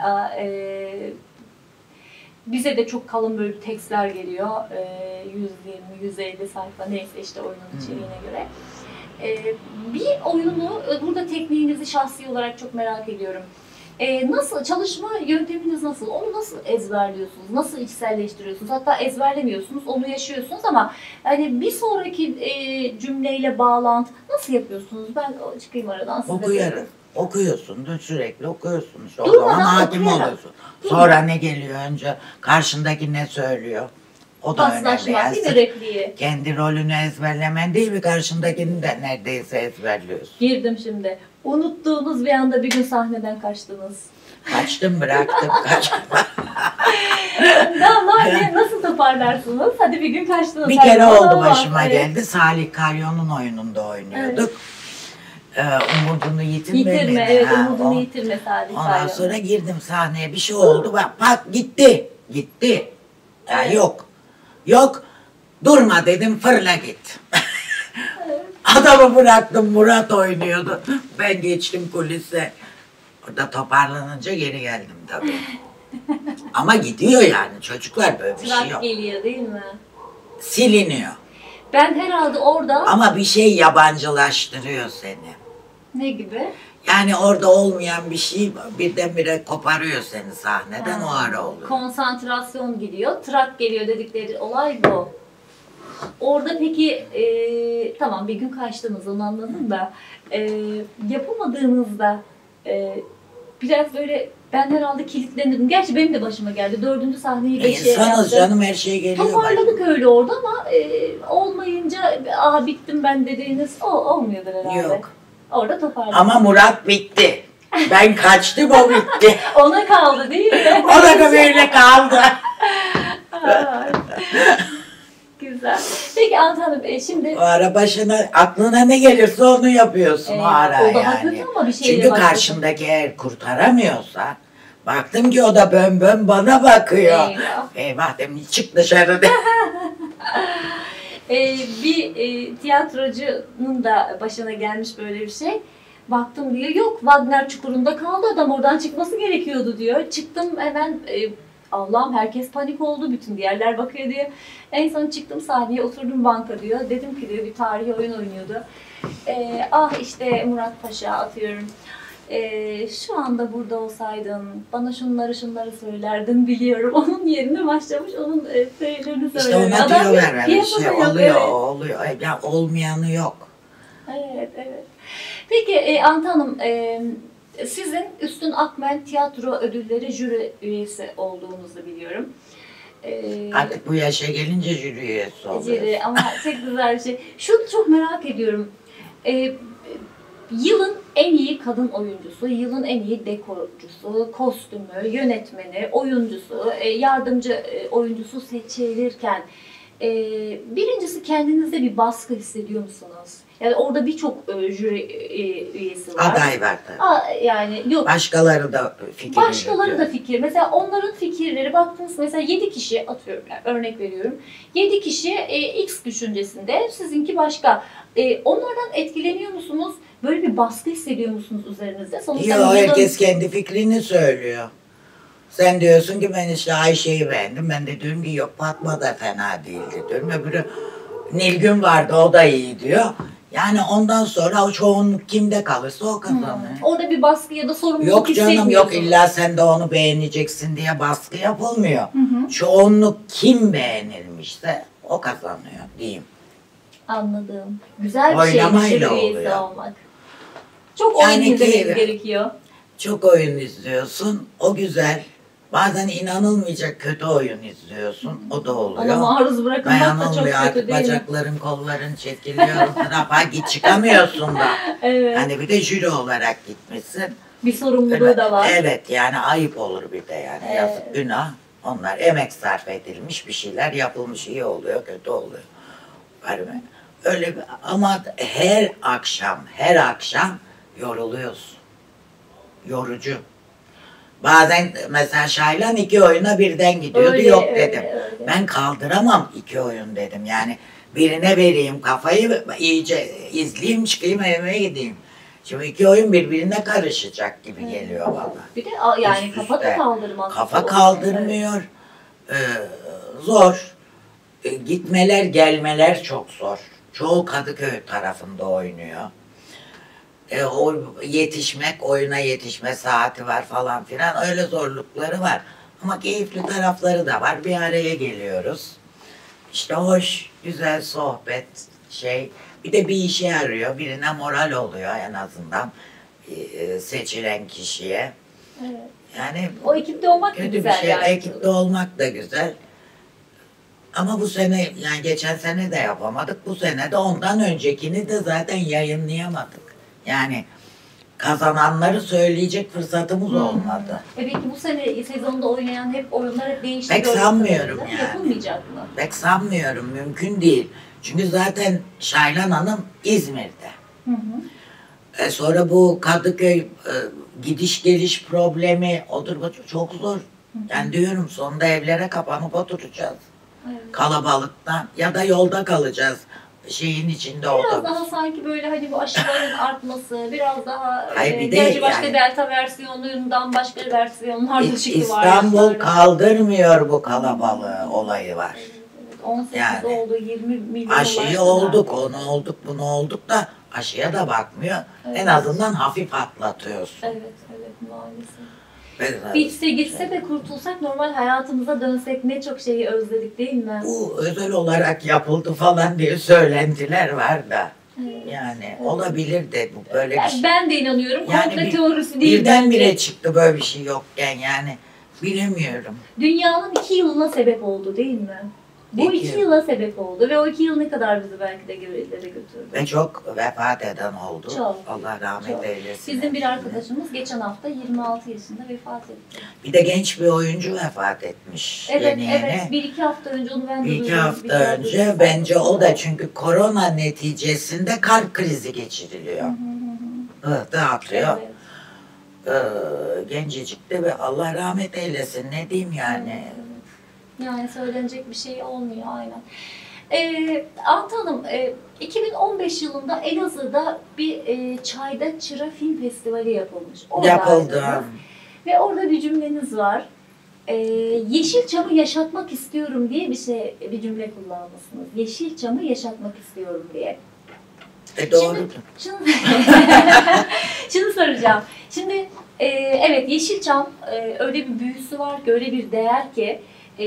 Bize de çok kalın böyle tekstler geliyor. 120-150 sayfa neyse işte oyunun içeriğine göre. Bir oyunu burada tekniğinizi şahsi olarak çok merak ediyorum. Nasıl, çalışma yönteminiz nasıl? Onu nasıl ezberliyorsunuz? Nasıl içselleştiriyorsunuz? Hatta ezberlemiyorsunuz, onu yaşıyorsunuz ama hani bir sonraki cümleyle bağlantı nasıl yapıyorsunuz? Ben çıkayım aradan size. Okuyarak. Okuyorsun da sürekli okuyorsun. İşte o Durmadan zaman hakim okuyarak. oluyorsun. Sonra ne geliyor önce? Karşındaki ne söylüyor? O da önemli. Paslaşmak Yani değil mi sırf repliği? kendi rolünü ezberlemen değil mi? Karşındakini de neredeyse ezberliyorsun. Girdim şimdi. Unuttuğunuz bir anda bir gün sahneden kaçtınız. Kaçtım bıraktım kaçtım. Nasıl toparlarsınız? Hadi bir gün kaçtınız. Bir kere Hadi, oldu Allah, başıma evet. geldi. Salih Karyon'un oyununda oynuyorduk. Umudunu yitirme. Yitirme, beni. evet, Ha, umudunu yitirme Salih Ondan Karyon'un. sonra girdim sahneye, bir şey oldu. Bak, bak gitti. Gitti. Ya Evet. yok. Yok. Durma dedim, fırla git. Adamı bıraktım, Murat oynuyordu. Ben geçtim kulise. Orada toparlanınca geri geldim tabii. Ama gidiyor yani, çocuklar böyle bir şey Trak yok. geliyor değil mi? Siliniyor. Ben herhalde orada Ama bir şey yabancılaştırıyor seni. ne gibi? Yani orada olmayan bir şey birdenbire koparıyor seni sahneden, o ara oluyor. Konsantrasyon gidiyor, trak geliyor dedikleri olay bu. Orada peki tamam bir gün kaçtınız onu anladım da yapamadığınızda biraz böyle ben herhalde kilitlenirdim. Gerçi benim de başıma geldi. 4. sahneyi 5'e İnsanız yaptım. canım, her şey geliyor. Toparladık öyle orada ama olmayınca bittim ben dediğiniz olmuyordur herhalde. Yok. Orada toparladık. Ama Murat bitti. Ben kaçtım, o bitti. Ona kaldı değil mi? O da böyle kaldı. Ay. Güzel. Peki Antan Hanım şimdi O ara başına, aklına ne gelirse onu yapıyorsun o ara o daha yani. kötü ama bir şeyle Çünkü başlasın. karşındaki eğer kurtaramıyorsa, baktım ki o da bön bön bana bakıyor. Eyvah. Eyvah dedim, çık dışarı de. Bir tiyatrocunun da başına gelmiş böyle bir şey. Baktım diyor, yok Wagner çukurunda kaldı adam, oradan çıkması gerekiyordu diyor. Çıktım hemen, Allah'ım herkes panik oldu, bütün diğerler bakıyor diyor. En son çıktım sahneye, oturdum banka diyor. Dedim ki diyor, bir tarihi oyun oynuyordu. İşte Murat Paşa atıyorum. Şu anda burada olsaydın bana şunları söylerdin biliyorum. Onun yerine başlamış, onun şeylerini İşte söylüyor. ona Adam diyorlar öyle piyasada şey, yok, oluyor, evet. oluyor. Ya olmayanı yok. Evet, evet. Peki Antan Hanım, sizin Üstün Akmen Tiyatro Ödülleri jüri üyesi olduğunuzu biliyorum. Artık bu yaşa gelince jüri üyesi oluyor. Jüri, ama çok güzel bir şey. Şunu çok merak ediyorum. Yılın en iyi kadın oyuncusu, yılın en iyi dekorcusu, kostümü, yönetmeni, oyuncusu, yardımcı oyuncusu seçilirken birincisi kendinizde bir baskı hissediyor musunuz? Yani orada birçok jüri üyesi var. Aday var tabii. Yani yok. Başkaları da fikir Başkaları da fikir. Mesela onların fikirleri baktınız, mesela 7 kişi atıyorum, yani örnek veriyorum. 7 kişi X düşüncesinde, sizinki başka. Onlardan etkileniyor musunuz? Böyle bir baskı hissediyor musunuz üzerinizde? Sonuçta Yok, herkes kendi fikrini söylüyor. Sen diyorsun ki ben işte Ayşe'yi beğendim. Ben de diyorum ki yok, Fatma da fena değildi diyorum. Öbürü Nilgün vardı, o da iyi diyor. Yani ondan sonra o çoğunluk kimde kalırsa o kazanıyor. Orada bir baskı ya da sorumluluk Yok canım, yok hissetmiyorsunuz. illa sen de onu beğeneceksin diye baskı yapılmıyor. Çoğunluk kim beğenilmişse o kazanıyor diyeyim. Anladım. Güzel bir Oylamayla şey jüri üyesi oluyor. olmak. Çok Yani oyun izlemeniz ki- gerekiyor. Çok oyun izliyorsun, o güzel. Bazen inanılmayacak kötü oyun izliyorsun, o da oluyor. Ama maruz bırakılmak da çok Dayanılmıyor kötü artık, değil mi? bacakların kolların çekiliyor. Tarafa git, çıkamıyorsun da. Evet. Hani bir de jüri olarak gitmişsin. Bir sorumluluğu da var. Evet, yani ayıp olur bir de yani. Evet. Yazık, günah. Onlar emek sarf edilmiş, bir şeyler yapılmış, iyi oluyor, kötü oluyor. Var mı? Öyle bir, ama her akşam yoruluyorsun. Yorucu. Bazen mesela Şaylan 2 oyuna birden gidiyordu, Öyle, yok öyle, dedim. öyle. Ben kaldıramam 2 oyun dedim. Yani birine vereyim kafayı, iyice izleyeyim, çıkayım, evime gideyim. Şimdi 2 oyun birbirine karışacak gibi geliyor bana. Bir de yani Üst kafa da üste. kaldırmaz. Kafa kaldırmıyor. Zor. Gitmeler gelmeler çok zor. Çoğu Kadıköy tarafında oynuyor. O oyuna yetişme saati var falan filan, öyle zorlukları var. Ama keyifli tarafları da var. Bir araya geliyoruz. İşte hoş, güzel sohbet, bir de bir işe yarıyor. Birine moral oluyor en azından seçilen kişiye. Evet. Yani O ekipte olmak da kötü bir güzel şey. yani. Ekipte olmak da güzel. Ama bu sene, yani geçen sene de yapamadık. Bu sene de, ondan öncekini de zaten yayınlayamadık. Yani kazananları söyleyecek fırsatımız olmadı. Peki bu sene sezonda oynayan hep oyunlar hep değişti. Pek gördüğüm sanmıyorum kadarıyla. yani. Yapılmayacak mı? Pek sanmıyorum, mümkün değil. Çünkü zaten Şaylan Hanım İzmir'de. Hı hı. Sonra bu Kadıköy gidiş geliş problemi odur budur çok zor. Yani diyorum sonunda evlere kapanıp oturacağız. Evet. Kalabalıktan ya da yolda kalacağız. Şeyin içinde Biraz otobüs. daha sanki böyle hani bu aşıların artması, biraz daha Hayır, bir de gerçi başka yani- delta versiyonundan başka versiyonlar da çıktı var. İstanbul yaşlarda. kaldırmıyor bu kalabalığı olayı var. Evet, 18 Yani. oldu, 20 milyon Aşıyı ulaştılar. olduk, onu olduk, bunu olduk da aşıya da bakmıyor. Evet. En azından hafif atlatıyorsun. Evet, evet maalesef. Ve- Bitse gitse de kurtulsak normal hayatımıza dönsek ne çok şeyi özledik değil mi? Bu özel olarak yapıldı falan diye söylentiler var da. Evet. Yani olabilir de bu böyle bir Yani şey. ben de inanıyorum. Yani Komple bir- teorisi değil Birdenbire bence. çıktı böyle bir şey yokken yani. Bilemiyorum. Dünyanın 2 yılına sebep oldu değil mi? Bu 2 2 yıla sebep oldu ve o 2 yıl ne kadar bizi belki de gerilere götürdü. Ve çok vefat eden oldu. Çok. Allah rahmet Çok. eylesin. Bizim bir arkadaşımız geçen hafta 26 yaşında vefat etti. Bir de genç bir oyuncu vefat etmiş. Evet, yeni yeni. evet. 1-2 hafta önce onu ben de Bir iki duydum. hafta Bir yerde önce duydum. bence o da çünkü korona neticesinde kalp krizi geçiriliyor. Dağıtıyor. Evet. Gencecik de ve Allah rahmet eylesin ne diyeyim yani. Evet. Yani söylenecek bir şey olmuyor aynen. Ant Hanım, 2015 yılında Elazığ'da bir Çayda Çıra Film Festivali yapılmış. Yapıldı. Oradaydınız. Ve orada bir cümleniz var. Yeşilçam'ı yaşatmak istiyorum diye bir cümle kullanmışsınız. Yeşilçam'ı yaşatmak istiyorum diye. Doğrudur. Şunu, şunu soracağım. Şimdi evet Yeşilçam öyle bir büyüsü var ki, öyle bir değer ki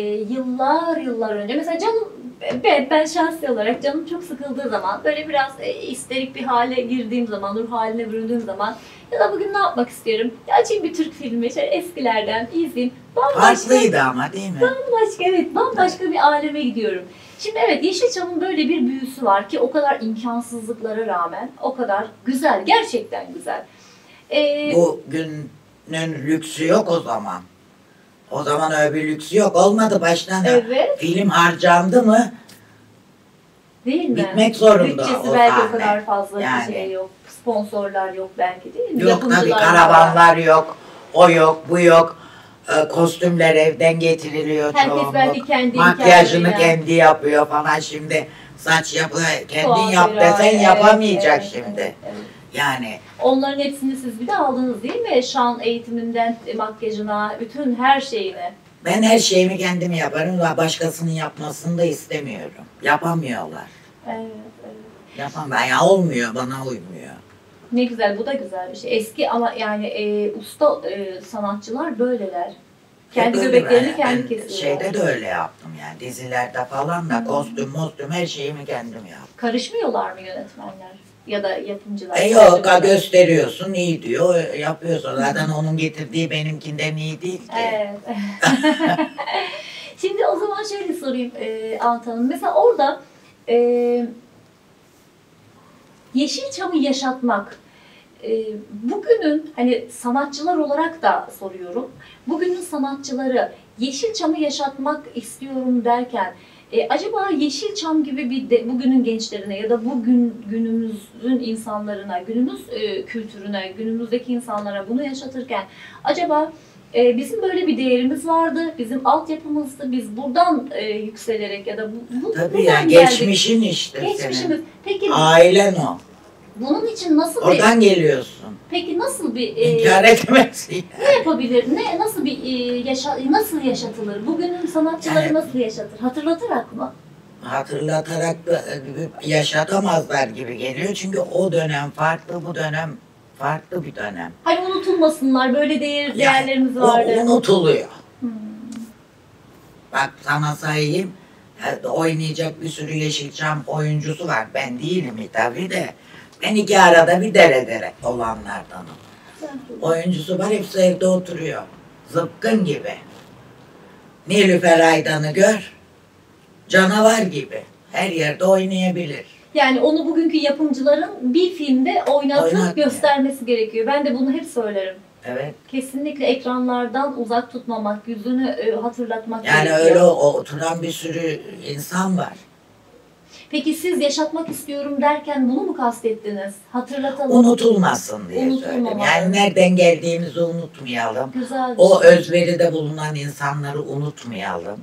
yıllar önce mesela canım ben şahsi olarak canım çok sıkıldığı zaman böyle biraz isterik bir hale girdiğim zaman, ruh haline büründüğüm zaman ya da bugün ne yapmak istiyorum? Ya açayım bir Türk filmi, şöyle eskilerden izleyeyim. Farklıydı ama değil mi? Bambaşka bir aleme gidiyorum. Şimdi evet Yeşilçam'ın böyle bir büyüsü var ki o kadar imkansızlıklara rağmen o kadar güzel, gerçekten güzel. Bugünün lüksü yok o zaman. O zaman öyle bir lüksü yok. Olmadı baştan. Evet. Film harcandı mı Değil mi? bitmek zorunda Bütçesi o belki sahne. o kadar fazla Yani. bir şey yok. Sponsorlar yok belki değil mi? Yok tabii Yapımcılar var. karavanlar yok. O yok, bu yok. Kostümler evden getiriliyor Herkes çoğunluk. belki kendi Makyajını imkanıyla. kendi yapıyor falan şimdi. Saç kendin Kuaför, yap desen evet, yapamayacak evet, şimdi. evet. Yani Onların hepsini siz bir de aldınız değil mi? Şan eğitiminden makyajına, bütün her şeyine. ben her şeyimi kendim yaparım ve başkasının yapmasını da istemiyorum. Yapamıyorlar. Evet, evet. Yapamıyor. Yani olmuyor, bana uymuyor. Ne güzel, bu da güzel bir şey. Eski ama yani usta sanatçılar böyleler. Kendi Hep öyle göbeklerini ben- kendi ben kesiyorlar. Şeyde de öyle yaptım yani dizilerde falan da kostüm her şeyimi kendim yaptım. Karışmıyorlar mı yönetmenler ya da yapımcılar? Yok Karışmıyorlar. gösteriyorsun iyi diyor yapıyorsun. Zaten onun getirdiği benimkinden iyi değil ki. Evet. Şimdi o zaman şöyle sorayım Ant Hanım. Mesela orada Yeşilçam'ı yaşatmak, bugünün hani sanatçılar olarak da soruyorum. Bugünün sanatçıları Yeşilçam'ı yaşatmak istiyorum derken acaba Yeşilçam gibi bugünün gençlerine ya da günümüzün insanlarına, günümüz kültürüne, günümüzdeki insanlara bunu yaşatırken acaba bizim böyle bir değerimiz vardı, bizim altyapımızdı, biz buradan yükselerek ya da Tabii buradan ya geldik. geçmişin işte senin. Geçmişimiz. Peki Ailen o. bunun için nasıl Oradan geliyorsun. peki nasıl bir İnkar edemezsin. ne yapabilir? Nasıl bir nasıl yaşatılır? Bugünün sanatçıları Yani- nasıl yaşatır? Hatırlatarak mı? Hatırlatarak da yaşatamazlar gibi geliyor. Çünkü o dönem farklı, bu dönem farklı bir dönem. Hani unutulmasınlar, böyle değerlerimiz vardı. O unutuluyor. Hmm. Bak sana sayayım. Oynayacak bir sürü Yeşilçam oyuncusu var. Ben değilim tabii de. Ben iki arada bir dere olanlardanım. Oyuncusu var hepsi evde oturuyor. Zıpkın gibi. Nilüfer Aydan'ı gör. Canavar gibi. Her yerde oynayabilir. Yani onu bugünkü yapımcıların bir filmde oynatıp Oynat göstermesi gerekiyor. Ben de bunu hep söylerim. Evet. Kesinlikle ekranlardan uzak tutmamak, yüzünü hatırlatmak Yani gerekiyor. öyle oturan bir sürü insan var. Peki siz yaşatmak istiyorum derken bunu mu kastettiniz? Hatırlatalım. Unutulmasın diye Unutulmamalı. söyledim. Yani nereden geldiğimizi unutmayalım. Güzel bir O şey. özveride bulunan insanları unutmayalım.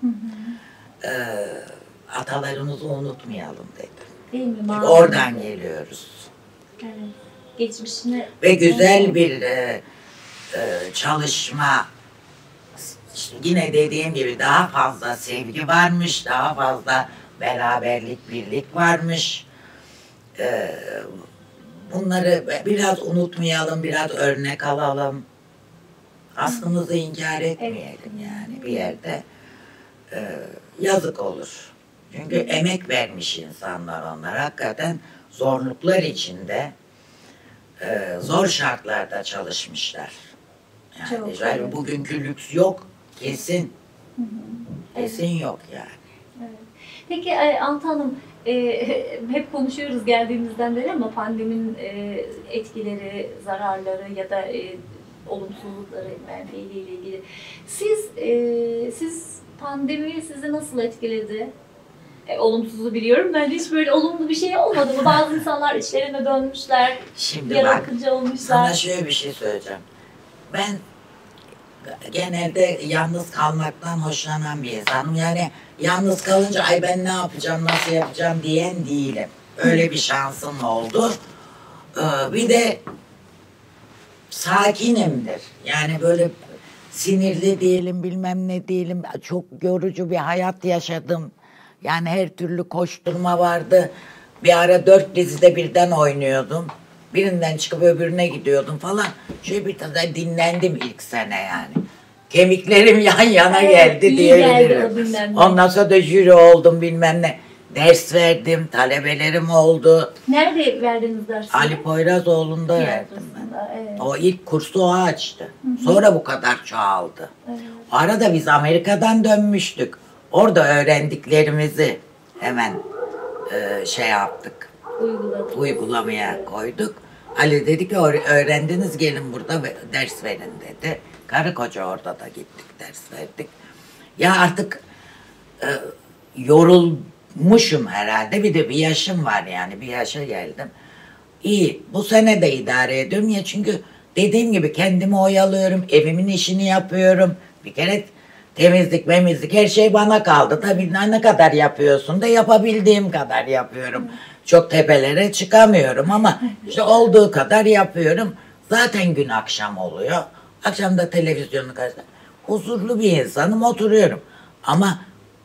Atalarımızı unutmayalım dedim. Değil mi? Çünkü Maalesef. oradan geliyoruz. Evet. Geçmişine... Ve güzel bir çalışma. İşte yine dediğim gibi daha fazla sevgi varmış, daha fazla beraberlik, birlik varmış. Bunları biraz unutmayalım, biraz örnek alalım. Aslımızı inkar etmeyelim yani bir yerde. Yazık olur. Çünkü emek vermiş insanlar onlar. Hakikaten zorluklar içinde, zor şartlarda çalışmışlar. Yani Çok, evet. bugünkü lüks yok, kesin. Kesin yok yani. Peki Altan Hanım, hep konuşuyoruz geldiğimizden beri ama pandeminin etkileri, zararları ya da olumsuzlukları, menfiiliyle ilgili. Siz pandemi sizi nasıl etkiledi? Olumsuzu biliyorum. Bence hiç böyle olumlu bir şey olmadı mı? Bazı insanlar içlerine dönmüşler, Şimdi yaratıcı bak, olmuşlar. sana şöyle bir şey söyleyeceğim. Ben genelde yalnız kalmaktan hoşlanan bir insanım. Yani yalnız kalınca ay ben ne yapacağım, nasıl yapacağım diyen değilim. Öyle bir şansım oldu. Bir de sakinimdir. Yani böyle sinirli değilim, bilmem ne değilim. Çok yorucu bir hayat yaşadım. Yani her türlü koşturma vardı. Bir ara 4 dizide birden oynuyordum. Birinden çıkıp öbürüne gidiyordum falan. Şöyle bir tane dinlendim ilk sene yani. Kemiklerim yan yana geldi iyi diyebilirim. geldi o dinlenme. Ondan sonra da jüri oldum bilmem ne. Ders verdim, talebelerim oldu. Nerede verdiniz dersini? Ali Poyrazoğlu'nda verdim ben. Tiyatrosunda, evet. O ilk kursu o açtı. Sonra bu kadar çoğaldı. Evet. O arada biz Amerika'dan dönmüştük. Orada öğrendiklerimizi hemen şey yaptık. Uyguladım. Uygulamaya koyduk. Ali dedi ki öğrendiniz gelin burada ders verin dedi. Karı koca orada da gittik ders verdik. Ya artık yorulmuşum herhalde. Bir de bir yaşım var yani bir yaşa geldim. İyi bu sene de idare ediyorum ya çünkü dediğim gibi kendimi oyalıyorum. Evimin işini yapıyorum. Bir kere temizlik her şey bana kaldı. Tabii ne kadar yapıyorsun da yapabildiğim kadar yapıyorum. Çok tepelere çıkamıyorum ama işte olduğu kadar yapıyorum. Zaten gün akşam oluyor. Akşam da televizyonun karşısında. Huzurlu bir insanım oturuyorum. Ama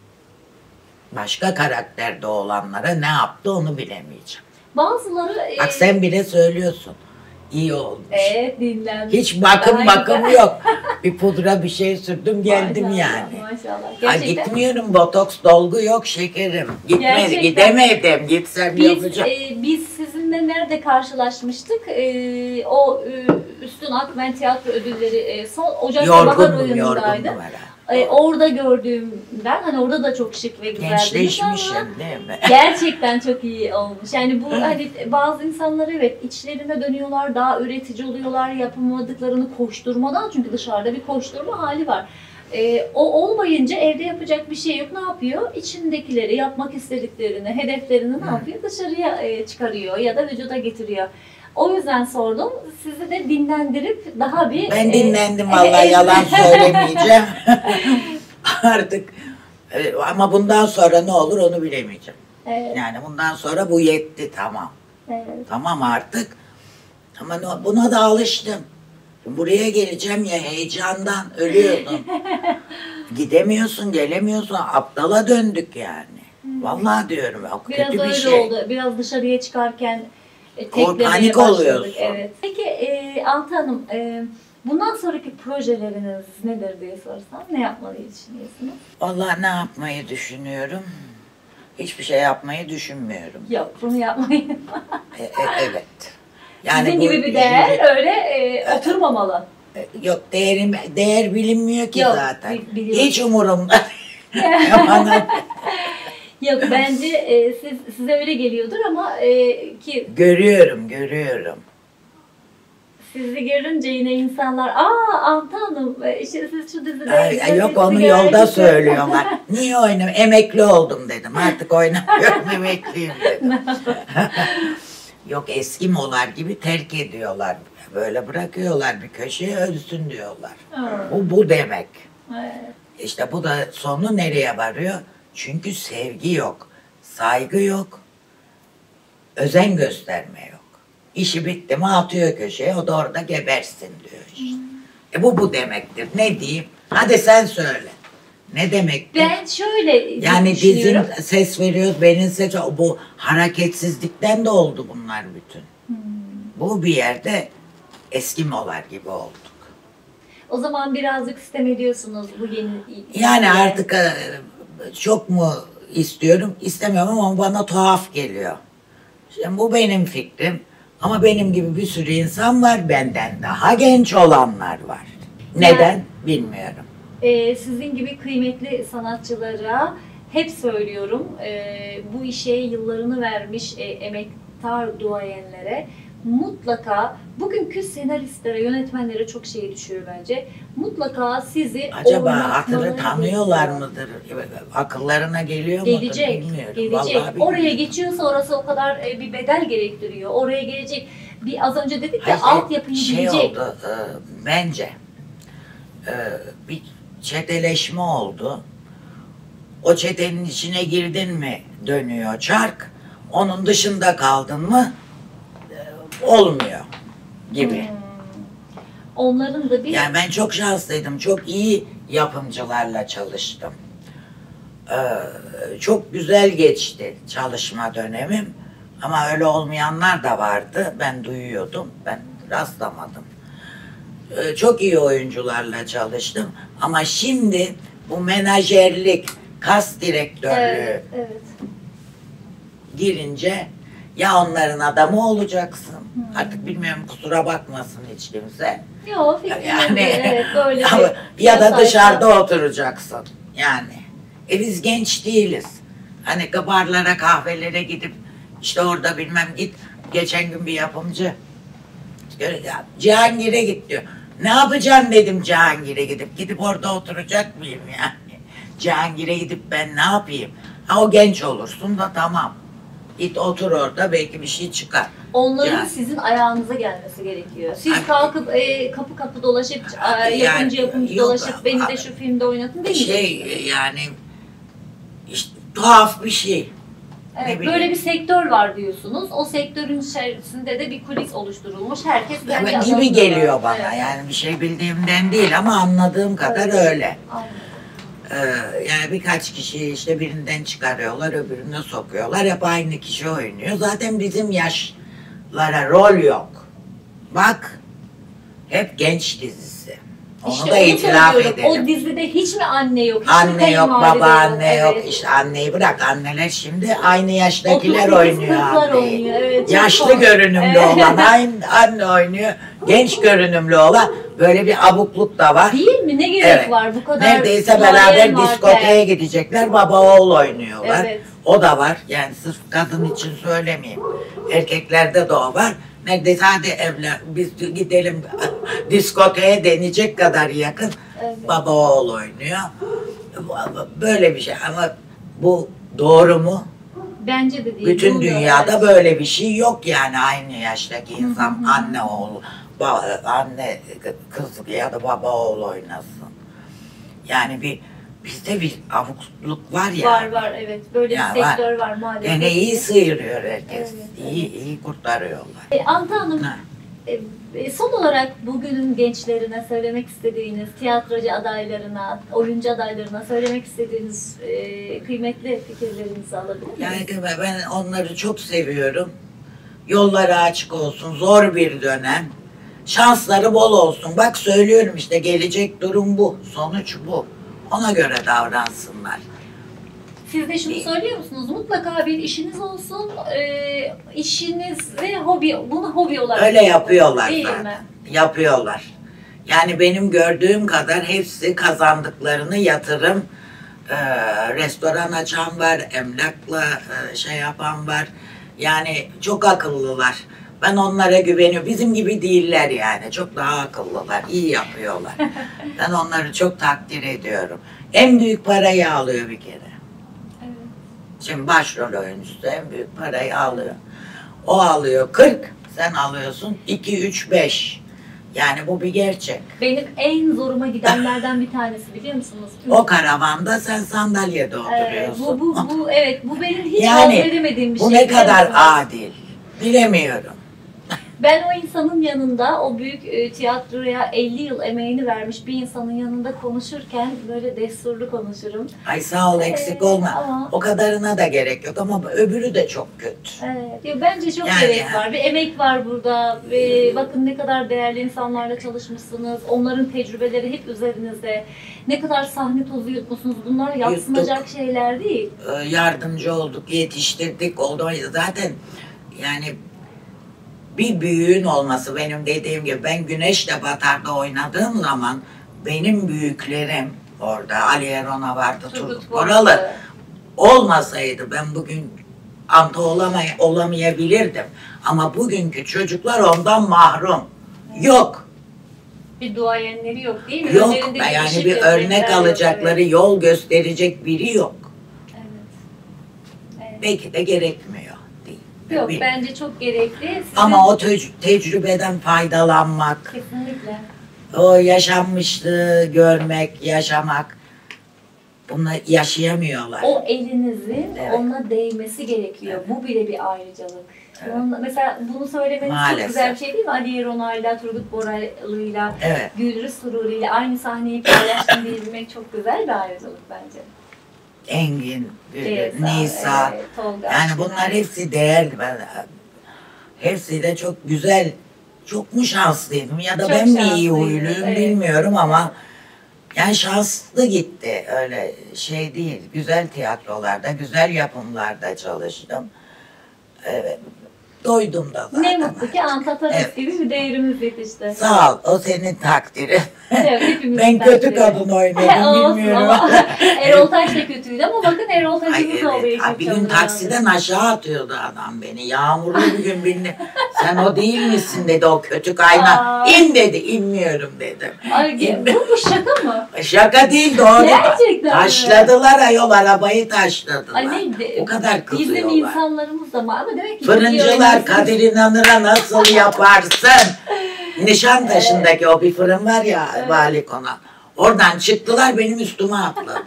başka karakterde olanlara ne yaptı onu bilemeyeceğim. Bazıları... Bak sen bile söylüyorsun. İyi olmuş. Evet, dinlenmiş. Hiç bakım Daha yok. Bir pudra bir şey sürdüm geldim Maşallah, yani. Maşallah. Ha, Gerçekten. gitmiyorum botoks dolgu yok şekerim. Gerçekten. Gidemedim. Gitsem yapacağım. Biz sizinle nerede karşılaşmıştık? O Üstün Akmen Tiyatro Ödülleri son Ocak ve Bahar oyunundaydı. Herhalde. Orada gördüğümden hani orada da çok şık ve güzeldiniz ama Gençleşmişim değil mi? gerçekten çok iyi olmuş. Yani bu hani bazı insanlar evet içlerine dönüyorlar, daha üretici oluyorlar, yapamadıklarını koşturmadan çünkü dışarıda bir koşturma hali var. O olmayınca evde yapacak bir şey yok. Ne yapıyor? İçindekileri, yapmak istediklerini, hedeflerini ne yapıyor? Dışarıya çıkarıyor ya da vücuda getiriyor. O yüzden sordum. Sizi de dinlendirip daha bir... Ben dinlendim vallahi yalan söylemeyeceğim. Artık ama bundan sonra ne olur onu bilemeyeceğim. Evet. Yani bundan sonra bu yetti tamam. Evet. Tamam artık. Ama buna da alıştım. Buraya geleceğim ya heyecandan ölüyordum. Gidemiyorsun, gelemiyorsun. Aptala döndük yani. Vallahi diyorum o Biraz kötü bir öyle şey. oldu. Biraz dışarıya çıkarken teklemeye panik başladık. oluyorsun. Evet. Peki Altan Hanım, bundan sonraki projeleriniz nedir diye sorsam ne yapmayı düşünüyorsunuz? Vallahi ne yapmayı düşünüyorum? Hiçbir şey yapmayı düşünmüyorum. Yok, bunu yapmayın. Evet. Sizin bu- gibi bir değer öyle oturmamalı. Yok değer bilinmiyor ki Yok, zaten. biliyorum. Hiç umurumda. Bana- Yok bence size öyle geliyordur ama ki Görüyorum. sizi görünce yine insanlar Anta Hanım işte siz şu dizide Ay, yok onu sigara yolda içiyor." söylüyorlar. Niye oynamıyorum? Emekli oldum dedim. Artık oynamıyorum, emekliyim dedim. Yok eski molar gibi terk ediyorlar. Böyle bırakıyorlar bir köşeye ölsün diyorlar. Bu demek. Evet. İşte bu da sonu nereye varıyor? Çünkü sevgi yok, saygı yok, özen gösterme yok. İşi bitti mi atıyor köşeye, o da orada gebersin diyor işte. Bu demektir. Ne diyeyim? Hadi sen söyle. Ne demektir? Ben şöyle Yani dizin düşünüyorum. ses veriyoruz, benim ses, bu hareketsizlikten de oldu bunlar bütün. Bu bir yerde eski molar gibi olduk. O zaman birazcık sistem ediyorsunuz bu yeni. Yani artık çok mu istiyorum, istemiyorum ama bana tuhaf geliyor. Şimdi bu benim fikrim ama benim gibi bir sürü insan var, benden daha genç olanlar var. Neden? Bilmiyorum. Sizin gibi kıymetli sanatçılara hep söylüyorum, bu işe yıllarını vermiş emektar duayenlere mutlaka, bugünkü senaristlere, yönetmenlere çok şey düşüyor bence. Mutlaka sizi Acaba oynatmaları hatırı tanıyorlar gerekiyor. mıdır? Akıllarına geliyor mudur? Gelecek, Bilmiyorum. gelecek. Vallahi Oraya bilmiyorum. geçiyorsa orası o kadar bir bedel gerektiriyor. Oraya gelecek. Az önce dedik ya, Hayır, altyapıyı şey bilecek. oldu bence bir çeteleşme oldu. O çetenin içine girdin mi dönüyor çark. Onun dışında kaldın mı olmuyor gibi. Onların da bir Yani ben çok şanslıydım. Çok iyi yapımcılarla çalıştım. Çok güzel geçti çalışma dönemim. Ama öyle olmayanlar da vardı. Ben duyuyordum. Ben rastlamadım. Çok iyi oyuncularla çalıştım. Ama şimdi bu menajerlik, kas direktörlüğü evet. girince ya onların adamı olacaksın. Artık bilmiyorum, kusura bakmasın hiç kimse. Yok, fikrim Yani evet, böyle ya da yasaysa- dışarıda oturacaksın. Yani. Biz genç değiliz. Hani barlara, kahvelere gidip işte orada bilmem git. Geçen gün bir yapımcı ya, Cihangir'e git diyor. Ne yapacaksın dedim Cihangir'e gidip orada oturacak mıyım yani? Cihangir'e gidip ben ne yapayım? O genç olursun da tamam. Git otur orada, belki bir şey çıkar. Onların Yani. sizin ayağınıza gelmesi gerekiyor. Siz Ay. kalkıp kapı kapı dolaşıp Yani, yapımcı yok, dolaşıp beni de şu filmde oynatın değil mi? Yani işte tuhaf bir şey. Evet, ne bileyim. böyle bir sektör var diyorsunuz. O sektörün içerisinde de bir kulis oluşturulmuş. Herkes bence Gibi adamına geliyor var. bana. Evet. Yani bir şey bildiğimden değil ama anladığım kadar Evet. öyle. Anladım. Yani birkaç kişi işte birinden çıkarıyorlar, öbürüne sokuyorlar. Hep aynı kişi oynuyor. Zaten bizim yaşlara rol yok. Bak, hep genç dizisi. Onu İşte da itiraf söylüyorum. edelim. O dizide hiç mi anne yok? Hiç mi Anne yok, kayınvalide babaanne yok. Evet. İşte anneyi bırak, anneler şimdi aynı yaştakiler 38 oynuyor kızlar anneyi. oynuyor, evet, çok Yaşlı komik. görünümlü Evet. olan aynı anne oynuyor. Genç görünümlü olan, böyle bir abukluk da var. Değil mi? Ne gerek Evet. var bu kadar? Neredeyse duayen beraber varken? diskoteye gidecekler, baba oğul oynuyorlar. Evet. O da var. Yani sırf kadın için söylemeyeyim. Erkeklerde de o var. Neredeyse hadi evlen, biz gidelim diskoteye denecek kadar yakın. Evet. Baba oğul oynuyor. Böyle bir şey ama bu doğru mu? Bence de değil. Bütün Bunu da- dünyada evet. böyle bir şey yok yani, aynı yaştaki insan anne oğul, anne kız ya da baba oğul oynasın. Yani bizde bir avukluk var ya. Var evet. Böyle Ya bir sektör var maalesef. Gene iyi sıyırıyor herkes. Evet, İyi kurtarıyorlar. Anta Hanım, Ha. son olarak bugünün gençlerine söylemek istediğiniz, tiyatrocu adaylarına, oyuncu adaylarına söylemek istediğiniz kıymetli fikirlerinizi alabilir miyim? Yani ben onları çok seviyorum. Yolları açık olsun. Zor bir dönem. Şansları bol olsun. Bak söylüyorum işte, gelecek durum bu. Sonuç bu. Ona göre davransınlar. Siz de şunu söylüyor musunuz? Mutlaka bir işiniz olsun, işinizi bunu hobi olarak Öyle yapın. yapıyorlar Değil zaten. mi? Yapıyorlar. Yani benim gördüğüm kadar hepsi kazandıklarını yatırım Restoran açan var, emlakla şey yapan var. Yani çok akıllılar. Ben onlara güveniyorum. Bizim gibi değiller yani. Çok daha akıllılar, iyi yapıyorlar. Ben onları çok takdir ediyorum. En büyük parayı alıyor bir kere. Evet. Şimdi başrol oyuncusu en büyük parayı alıyor. O alıyor 40, sen alıyorsun 2, 3, 5. Yani bu bir gerçek. Benim en zoruma gidenlerden bir tanesi biliyor musunuz? O karavanda sen sandalyede Evet, oturuyorsun. bu benim hiç Yani hazmedemediğim bir şey. bu ne biliyor kadar musunuz? adil. Bilemiyorum. Ben o insanın yanında, o büyük tiyatroya 50 yıl emeğini vermiş bir insanın yanında konuşurken böyle desturlu konuşurum. Ay sağ ol, eksik olma. ama- O kadarına da gerek yok ama öbürü de çok kötü. Evet, ya bence çok Yani- gerek var. Bir emek var burada. Ve bakın ne kadar değerli insanlarla çalışmışsınız. Onların tecrübeleri hep üzerinizde. Ne kadar sahne tozu yutmuşsunuz. Bunlar yadsınacak şeyler değil. Yardımcı olduk, yetiştirdik, oldu. Zaten yani bir büyüğün olması, benim dediğim gibi, ben Güneşle Batar'da oynadığım zaman benim büyüklerim orada, Ali Erona vardı, Turgut Boralı, olmasaydı ben bugün anta olamayabilirdim. Ama bugünkü çocuklar ondan mahrum. Yok. Bir duayenleri yok değil mi? Yok. Önlerinde Yani ışık bir gösterecekler örnek yok, alacakları, evet. yol gösterecek biri yok. Evet. Evet. Belki de gerekmiyor. Değil. Yok, Bil- bence çok gerekli. Sizin... Ama o tecrübeden faydalanmak, Kesinlikle. o yaşanmışlığı görmek, yaşamak, bunları yaşayamıyorlar. O elinizin Evet. ona değmesi gerekiyor. Evet. Bu bile bir ayrıcalık. Evet. Mesela bunu söylemeniz Maalesef. çok güzel bir şey değil mi? Ali Erona'yla, Turgut Boralı'yla, Evet. Gülrüz Sururi'yle aynı sahneyi paylaştım diyebilmek çok güzel bir ayrıcalık bence. Engin, Ceza, Nisa, evet, Tolga, yani Şener. bunlar hepsi değerli. Hepsi de çok güzel, çok mu şanslıydım ya da Çok ben mi iyi şanslıydım, huyluyum evet. bilmiyorum ama yani şanslı gitti, öyle şey değil. Güzel tiyatrolarda, güzel yapımlarda çalıştım. Evet, doydum da zaten. Ne mutlu ki Antataros Evet. gibi bir değerimiz yetişti. Sağ ol, o senin takdirin. Evet, hepimizin Ben kötü takdiri. kadın oynadım, Olsun bilmiyorum. ama Erol Taş da kötüydü ama bakın Erol Ay Taş'ımız evet, oluyor. ay bir gün taksiden aşağı atıyordu adam beni. Yağmurlu bir gün bindi. Sen o değil misin dedi, o kötü kaynak. Aa. İn dedi, inmiyorum dedim. Ay, bu şaka mı? Şaka değil, doğru. Gerçekten mi? Taşladılar ayol, arabayı taşladılar. Ay ne, O kadar bizim kızıyorlar. insanlarımız da var ama demek ki Fırıncılar Kadir İnanır'a nasıl yaparsın? Nişantaşı'ndaki o bir fırın var ya, Evet. Vali Konak. Oradan çıktılar, benim üstüme atladılar.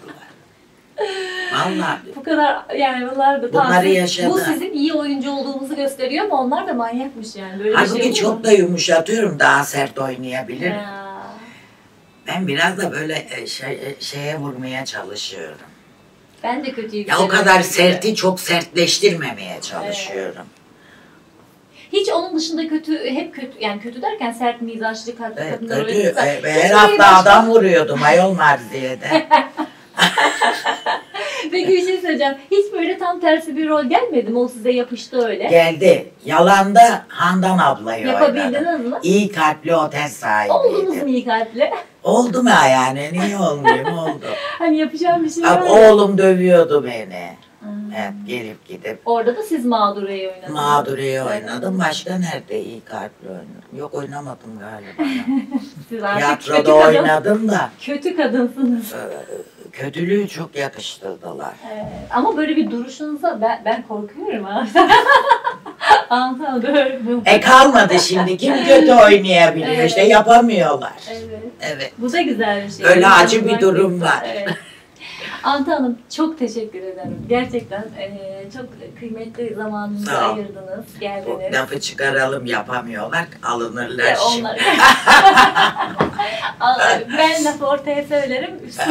Vallahi. Bu kadar yani bunlar da Bunları tahsil- yaşadı. Bu sizin iyi oyuncu olduğunuzu gösteriyor ama onlar da manyakmış yani. Böyle bir Halbuki şey olur çok mu? da yumuşatıyorum, daha sert oynayabilirim. Ya. Ben biraz da böyle şeye vurmaya çalışıyorum. Ben de kötüyüm. Ya o kadar serti çok sertleştirmemeye çalışıyorum. Hiç onun dışında kötü, hep kötü, yani kötü derken sert mizaçlı Evet, kadınlar kötü. öyle. Her Hiç hafta böyle başka- adam vuruyordum ayol Marziye'de. Peki bir şey söyleyeceğim. Hiç böyle tam tersi bir rol gelmedi mi? O size yapıştı öyle. Geldi. Yalanda Handan ablayı oynadım. Yapabildiniz mi? İyi kalpli otel Oldunuz mu sahibiydim. iyi kalpli? Oldu mu yani? Niye olmayayım? Oldu. Hani yapacağım bir şey var Abi, ya. oğlum dövüyordu beni. Hmm. Evet, gelip gidip. Orada da siz mağdureyi oynadınız. Mağduriye oynadım. Başka nerede iyi kalpli oynadım? Yok, oynamadım galiba. Siz artık kötü Tiyatroda kadın. oynadım da Kötü kadınsınız. kötülüğü çok yakıştırdılar. Ama böyle bir duruşunuza ben korkuyorum ha. Anlatamam böyle. Kalmadı şimdi. Kim kötü oynayabiliyor? Evet. İşte yapamıyorlar. Evet. Evet. Bu da güzel bir şey. Öyle acı bir Yapmak durum güzel. var. Evet. Anta Hanım çok teşekkür ederim. Gerçekten çok kıymetli zamanınızı Sağ ol. ayırdınız, Bu geldiniz. lafı çıkaralım, yapamıyorlar. Alınırlar Ve şimdi. onlar... Ben lafı ortaya söylerim.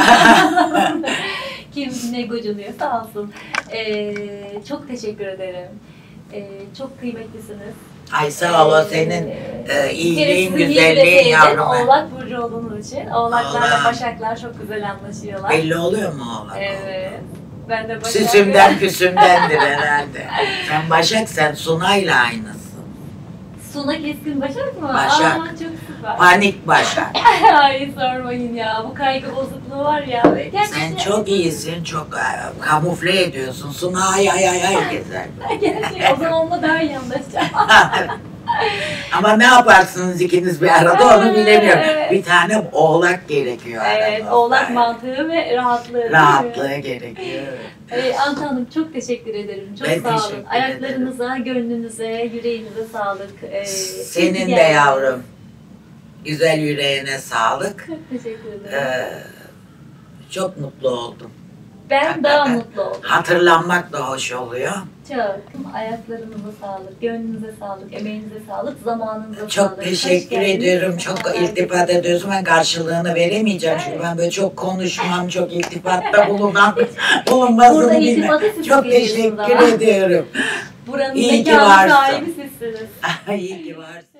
Kim ne gocunuyorsa alsın. Çok teşekkür ederim. Çok kıymetlisiniz. Ay sağ ol, o senin Bir kere iyiliğin, sizi niye güzelliğin bile sevdim? yavrum. Oğlak burcu olduğunuz için. Oğlaklarla Oğlak. Başaklar çok güzel anlaşıyorlar. Belli oluyor mu oğlak? Evet. Ben de Başak. Süsümden püsümdendir herhalde. Sen Başak, sen Sunay'la aynısın. Suna Keskin Başak mı? Başak. Aa, çok süper. Panik Başak. Ay sormayın ya. Bu kaygı bozukluğu var ya. Sen çok iyisin, çok kamufle ediyorsun. Suna ay ay ay ay gezer. Gerçekten o zaman onunla daha iyi anlaşacağım. Ama ne yaparsınız ikiniz bir arada onu bilemiyorum. Evet. Bir tane oğlak gerekiyor Evet, aranızda. oğlak mantığı ve rahatlığı. değil mi? Rahatlığı gerekiyor. Anta Hanım çok teşekkür ederim. Çok Ben sağ olun. teşekkür Ayaklarınıza, gönlünüze, yüreğinize sağlık. Senin de Yani. yavrum. Güzel yüreğine sağlık. Çok teşekkür ederim. Çok mutlu oldum. Ben daha mutlu oldum. Hatırlanmak da hoş oluyor. Çok. Ayaklarınıza sağlık, gönlünüze sağlık, emeğinize sağlık, zamanınıza sağlık. Çok Hoş teşekkür geldiniz. ediyorum. Çok Sefalar iltifat getirdiniz. ediyorsun. Ben karşılığını veremeyeceğim. Çünkü ben böyle çok konuşmam, çok iltifatta bulunmazını Burada bilmem. iltifatı siz Çok veriyorsunuz teşekkür ama. ediyorum. Buranın İyi ki mekanı varsın. sahibi sizsiniz. İyi ki varsın.